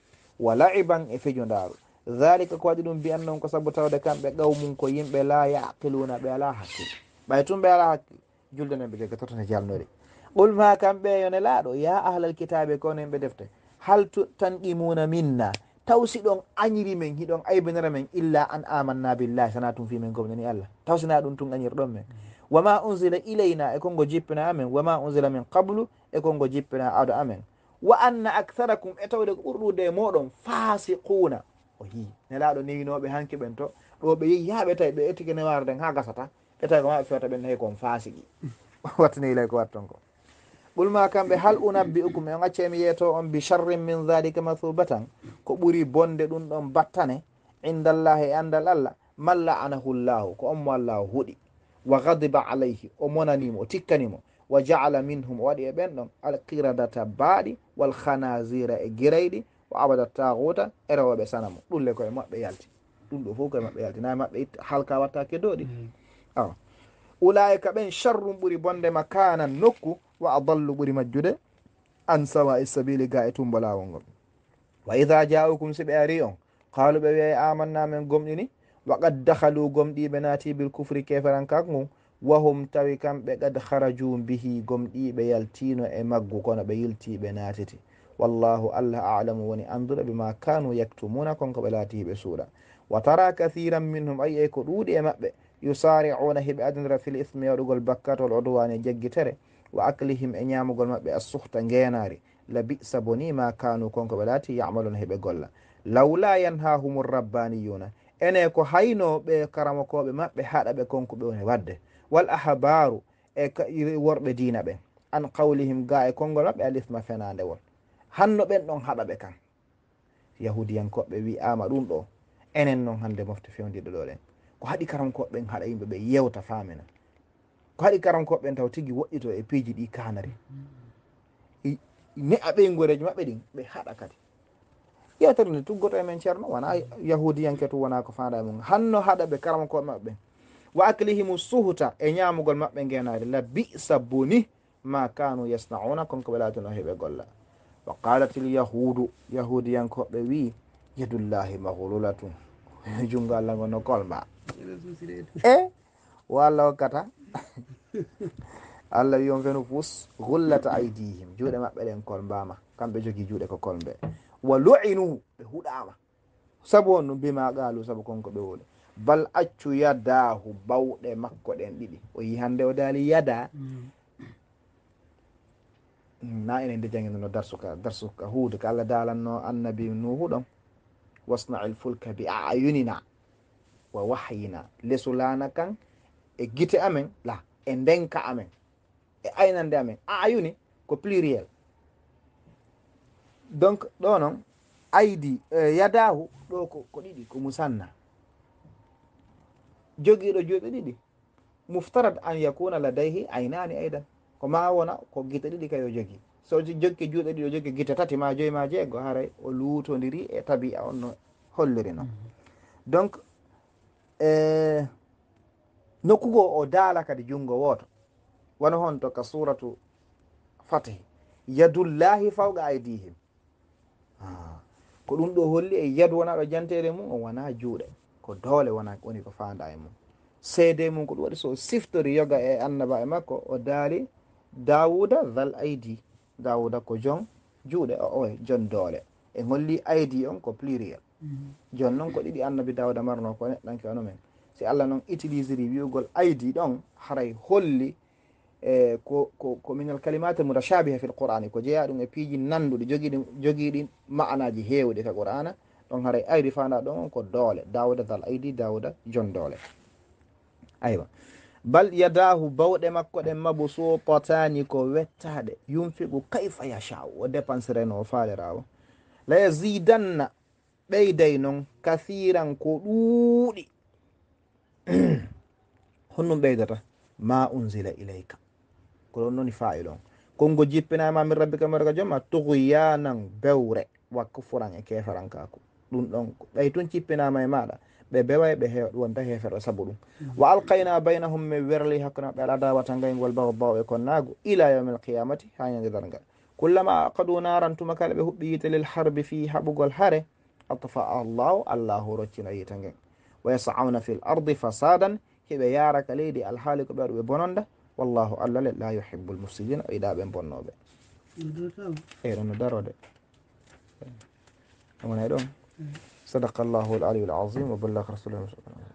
wa la'iban e fijo ndaru dhalika ko waɗi ɗum mbiyan noon ko saabu tawde kamɓe qawmum ko yimɓe la yaqiluna ɓe ala hakkille ɓay tum ɓe ala hakkille julde nden ɓe jogitotono jalnori qul ma kamɓe yone laaɗo ya ahlal kitabe kono yimɓe defte hal tanqimuna minna taw si ɗon añiri men hiɗon aybinira men illa an amanna billahi sana tum fi men gomnani Allah taw sina ɗum tun añirɗon men wama unzila ilayna e kongo jippina amen wama unzila min qablu e kongo jippina ado amen wa anna aktharakum e tawde ko ɓurɗude e moɗon fasiquna o hi nelaɗo newinoɓe hanki ɓen to ɗo ɓe yehi ha ɓe tawi ɓe ettike neware nden ha gasata ɓe tawi ko maɓe fewta ɓen hay kon fasiki wattani ilay ko watton ko ɓulma kamɓe hal unabbi ukum e gaccemi yeeto on bi sharrin min dhalika mathubatan ko ɓuuri bonde ɗum ɗon battane indallahi e andal Allah man la'anahu llahu ko on mo Allah huuɗi wa ghadiba alayhi o monanimo o tikkanimo wa ja'ala minhum o waɗi e ɓen ɗon alqiradata baaɗi wal khanazira e girayɗi o abada taguta e rewoɓe sanamo ɗum le koye maɓɓe yalti ɗum ɗo fof koye maɓɓe yalti nayi maɓɓe itta halka wattake doɗi awa ulaika ɓen sharrum ɓuuri bonde makanan nokku wa adallu ɓuuri majjude an sawa e sabili ga e tumbo lawol ngol wa idha ja'ukum si ɓe ari on qalu ɓe wiye amanna men gomɗini wa qad dakhalu gomɗiɓe naati bil kufri keferanka ngun wahum tawi kamɓe qad kharaju bihi gomɗiɓe yaltino e maggu kono ɓe yiltiɓe naatiti wallahu allah a'lamu woni anduɗo bima kanu yaktumuna konko ɓe laatiɓe suuɗa wa tara kathiran minhum ay ay ko ɗuuɗi e maɓɓe yusari'una hiɓe adindira fil ithmi waɗugol bakkatol odowani jaggitere wa aklihim e ñamugol maɓɓe a suhta ngenari la bisa boni ma kanu konko ɓe laati yamaluna heɓe golla lawla yanhahum rabbaniyuna ene ko hayno ɓe karamokoɓe maɓɓe haɗa ɓe konko ɓe woni wadde wal ahbaru e worɓe diina ɓen an qawlihim ga e konngol maɓɓe al ithma fenande won hanno ɓen ɗon haɗa ɓe kan yahudiyankoɓe wi ama ɗum ɗo enen noon hande mofte fewdiɗo ɗo ɗen ko haɗi karankoɓe ɓen haɗa yimɓe ɓe yewta famina ko haɗi karankoɓe ɓen taw tigui woɗɗito e piiji ɗi kanari ne'a ɓeygoreji maɓɓe ɗin ɓe haɗa kadi yewtere nde tuggoto e men ceerno wona yahudiyanke tu wona ko fanda e mum hanno haɗa ɓe karankoɓe maɓɓe ɓen wa aklihimu suhuta e ñamugol maɓɓe ngenari la bisa boni ma kanu yasnauna konko ɓe laatino heɓe golla wa qalatil yahudu yahudiyankoɓe wi yadullahi maghlulatun jungo allah ngono kolma e o allah hokkata allah wi on feno fus gullata aydihim juuɗe maɓɓe ɗen kolmbama kamɓe jogui juuɗe ko kolmbe wa lu'inu ɓe huɗama sabu on ɗum bima qalu sabu konko ɓe woni bal accu yadahu bawɗe makko ɗen ɗiɗi o yi hande o daali yada na enen de jangguinono darsuka darsuka huude ko allah dalanno annabi nuhu ɗon wasna'il fulka bi ayunina wa wahyina lesulana kan e guite amen la e ndenka amen e aynande amen ayuni ko pluriel donc ɗo noon aydi uh, yadahu ɗo ko, ko ɗiɗi ko musanna jogiiɗo juuɗe ɗiɗi muftarad an yakuna ladayhi aynani aydan ko ma wona ko guite ɗiɗi kayo jogui so joggi juuɗe ɗiɗi o jogui guite tati ma joyi ma jeeggo haray o luutodiri e tabi'a on no holliri noon mm -hmm. donc e nokkugo o daala kadi junngo woto wona hon to ka suratu fatih yadullahi fawqa aydihim ah. ko ɗum ɗo holli e yadu wona ɗo jantere mum o wona juuɗe ko doole wona woni ko fanda e mum seede mum ko ɗum waɗi so siftori yoga e annaba e makko o daali dawuda dhal aydi dawuda ko jon juuɗe o oye jon doole e holli aydi on ko pluriel mm -hmm. jon noon ko ɗiɗi annabi dawuda marno ko neɗɗanke ono men si allah noon utilisiri wi'ugol aydi ɗon haray holli e ko ko ko minal kalimate mutashabiha fil qur'ani ko jeeya ɗum e piiji nanduɗi jogiiɗi jogiiɗi ma'anaji heewɗi ka qur'ana ɗon haray aydi fanda ɗon on ko doole dawuda dal aydi dawuda jon doole aywa bal yadahu bawɗe makko ɗen mabsutatani ko wettaɗe yunfiqu kayfa yashau o dépensireno o faalirawo la yazidanna ɓeyday noon kathiran ko ɗuuɗi honɗum ɓeydata ma unzila ilayka ko ɗon noon fa'il on kongo jippinama min rabbika marga jomma tughyanan bewre wakko furan e kefarankaku ɗum ɗon ɓey tun cippinama e maɗa ɓe beway ɓe he wonta hefeɗo sabu ɗum wa alqayna baynahum min werli hakkude maɓɓe ala dawata ngaygol bawa baw e konnagu ila yawmi alqiyamati ha ñande dargal kullama aqadu naran tuma kala ɓe huɓɓi yite lil harbi fi haɓugol hare atfa allahu allahu roccina yita ngen wa yas'auna fil ardi fasadan heɓe yaraka leydi alhaali ko ɓeɗo ɓe bononda wallahu allah le la yuhibbul mufsidina o yiɗa ɓe bonnoɓe eyi ɗon no darode wonay ɗon sadaqa llahu al aliyu al azim wa ballaga rasulullah.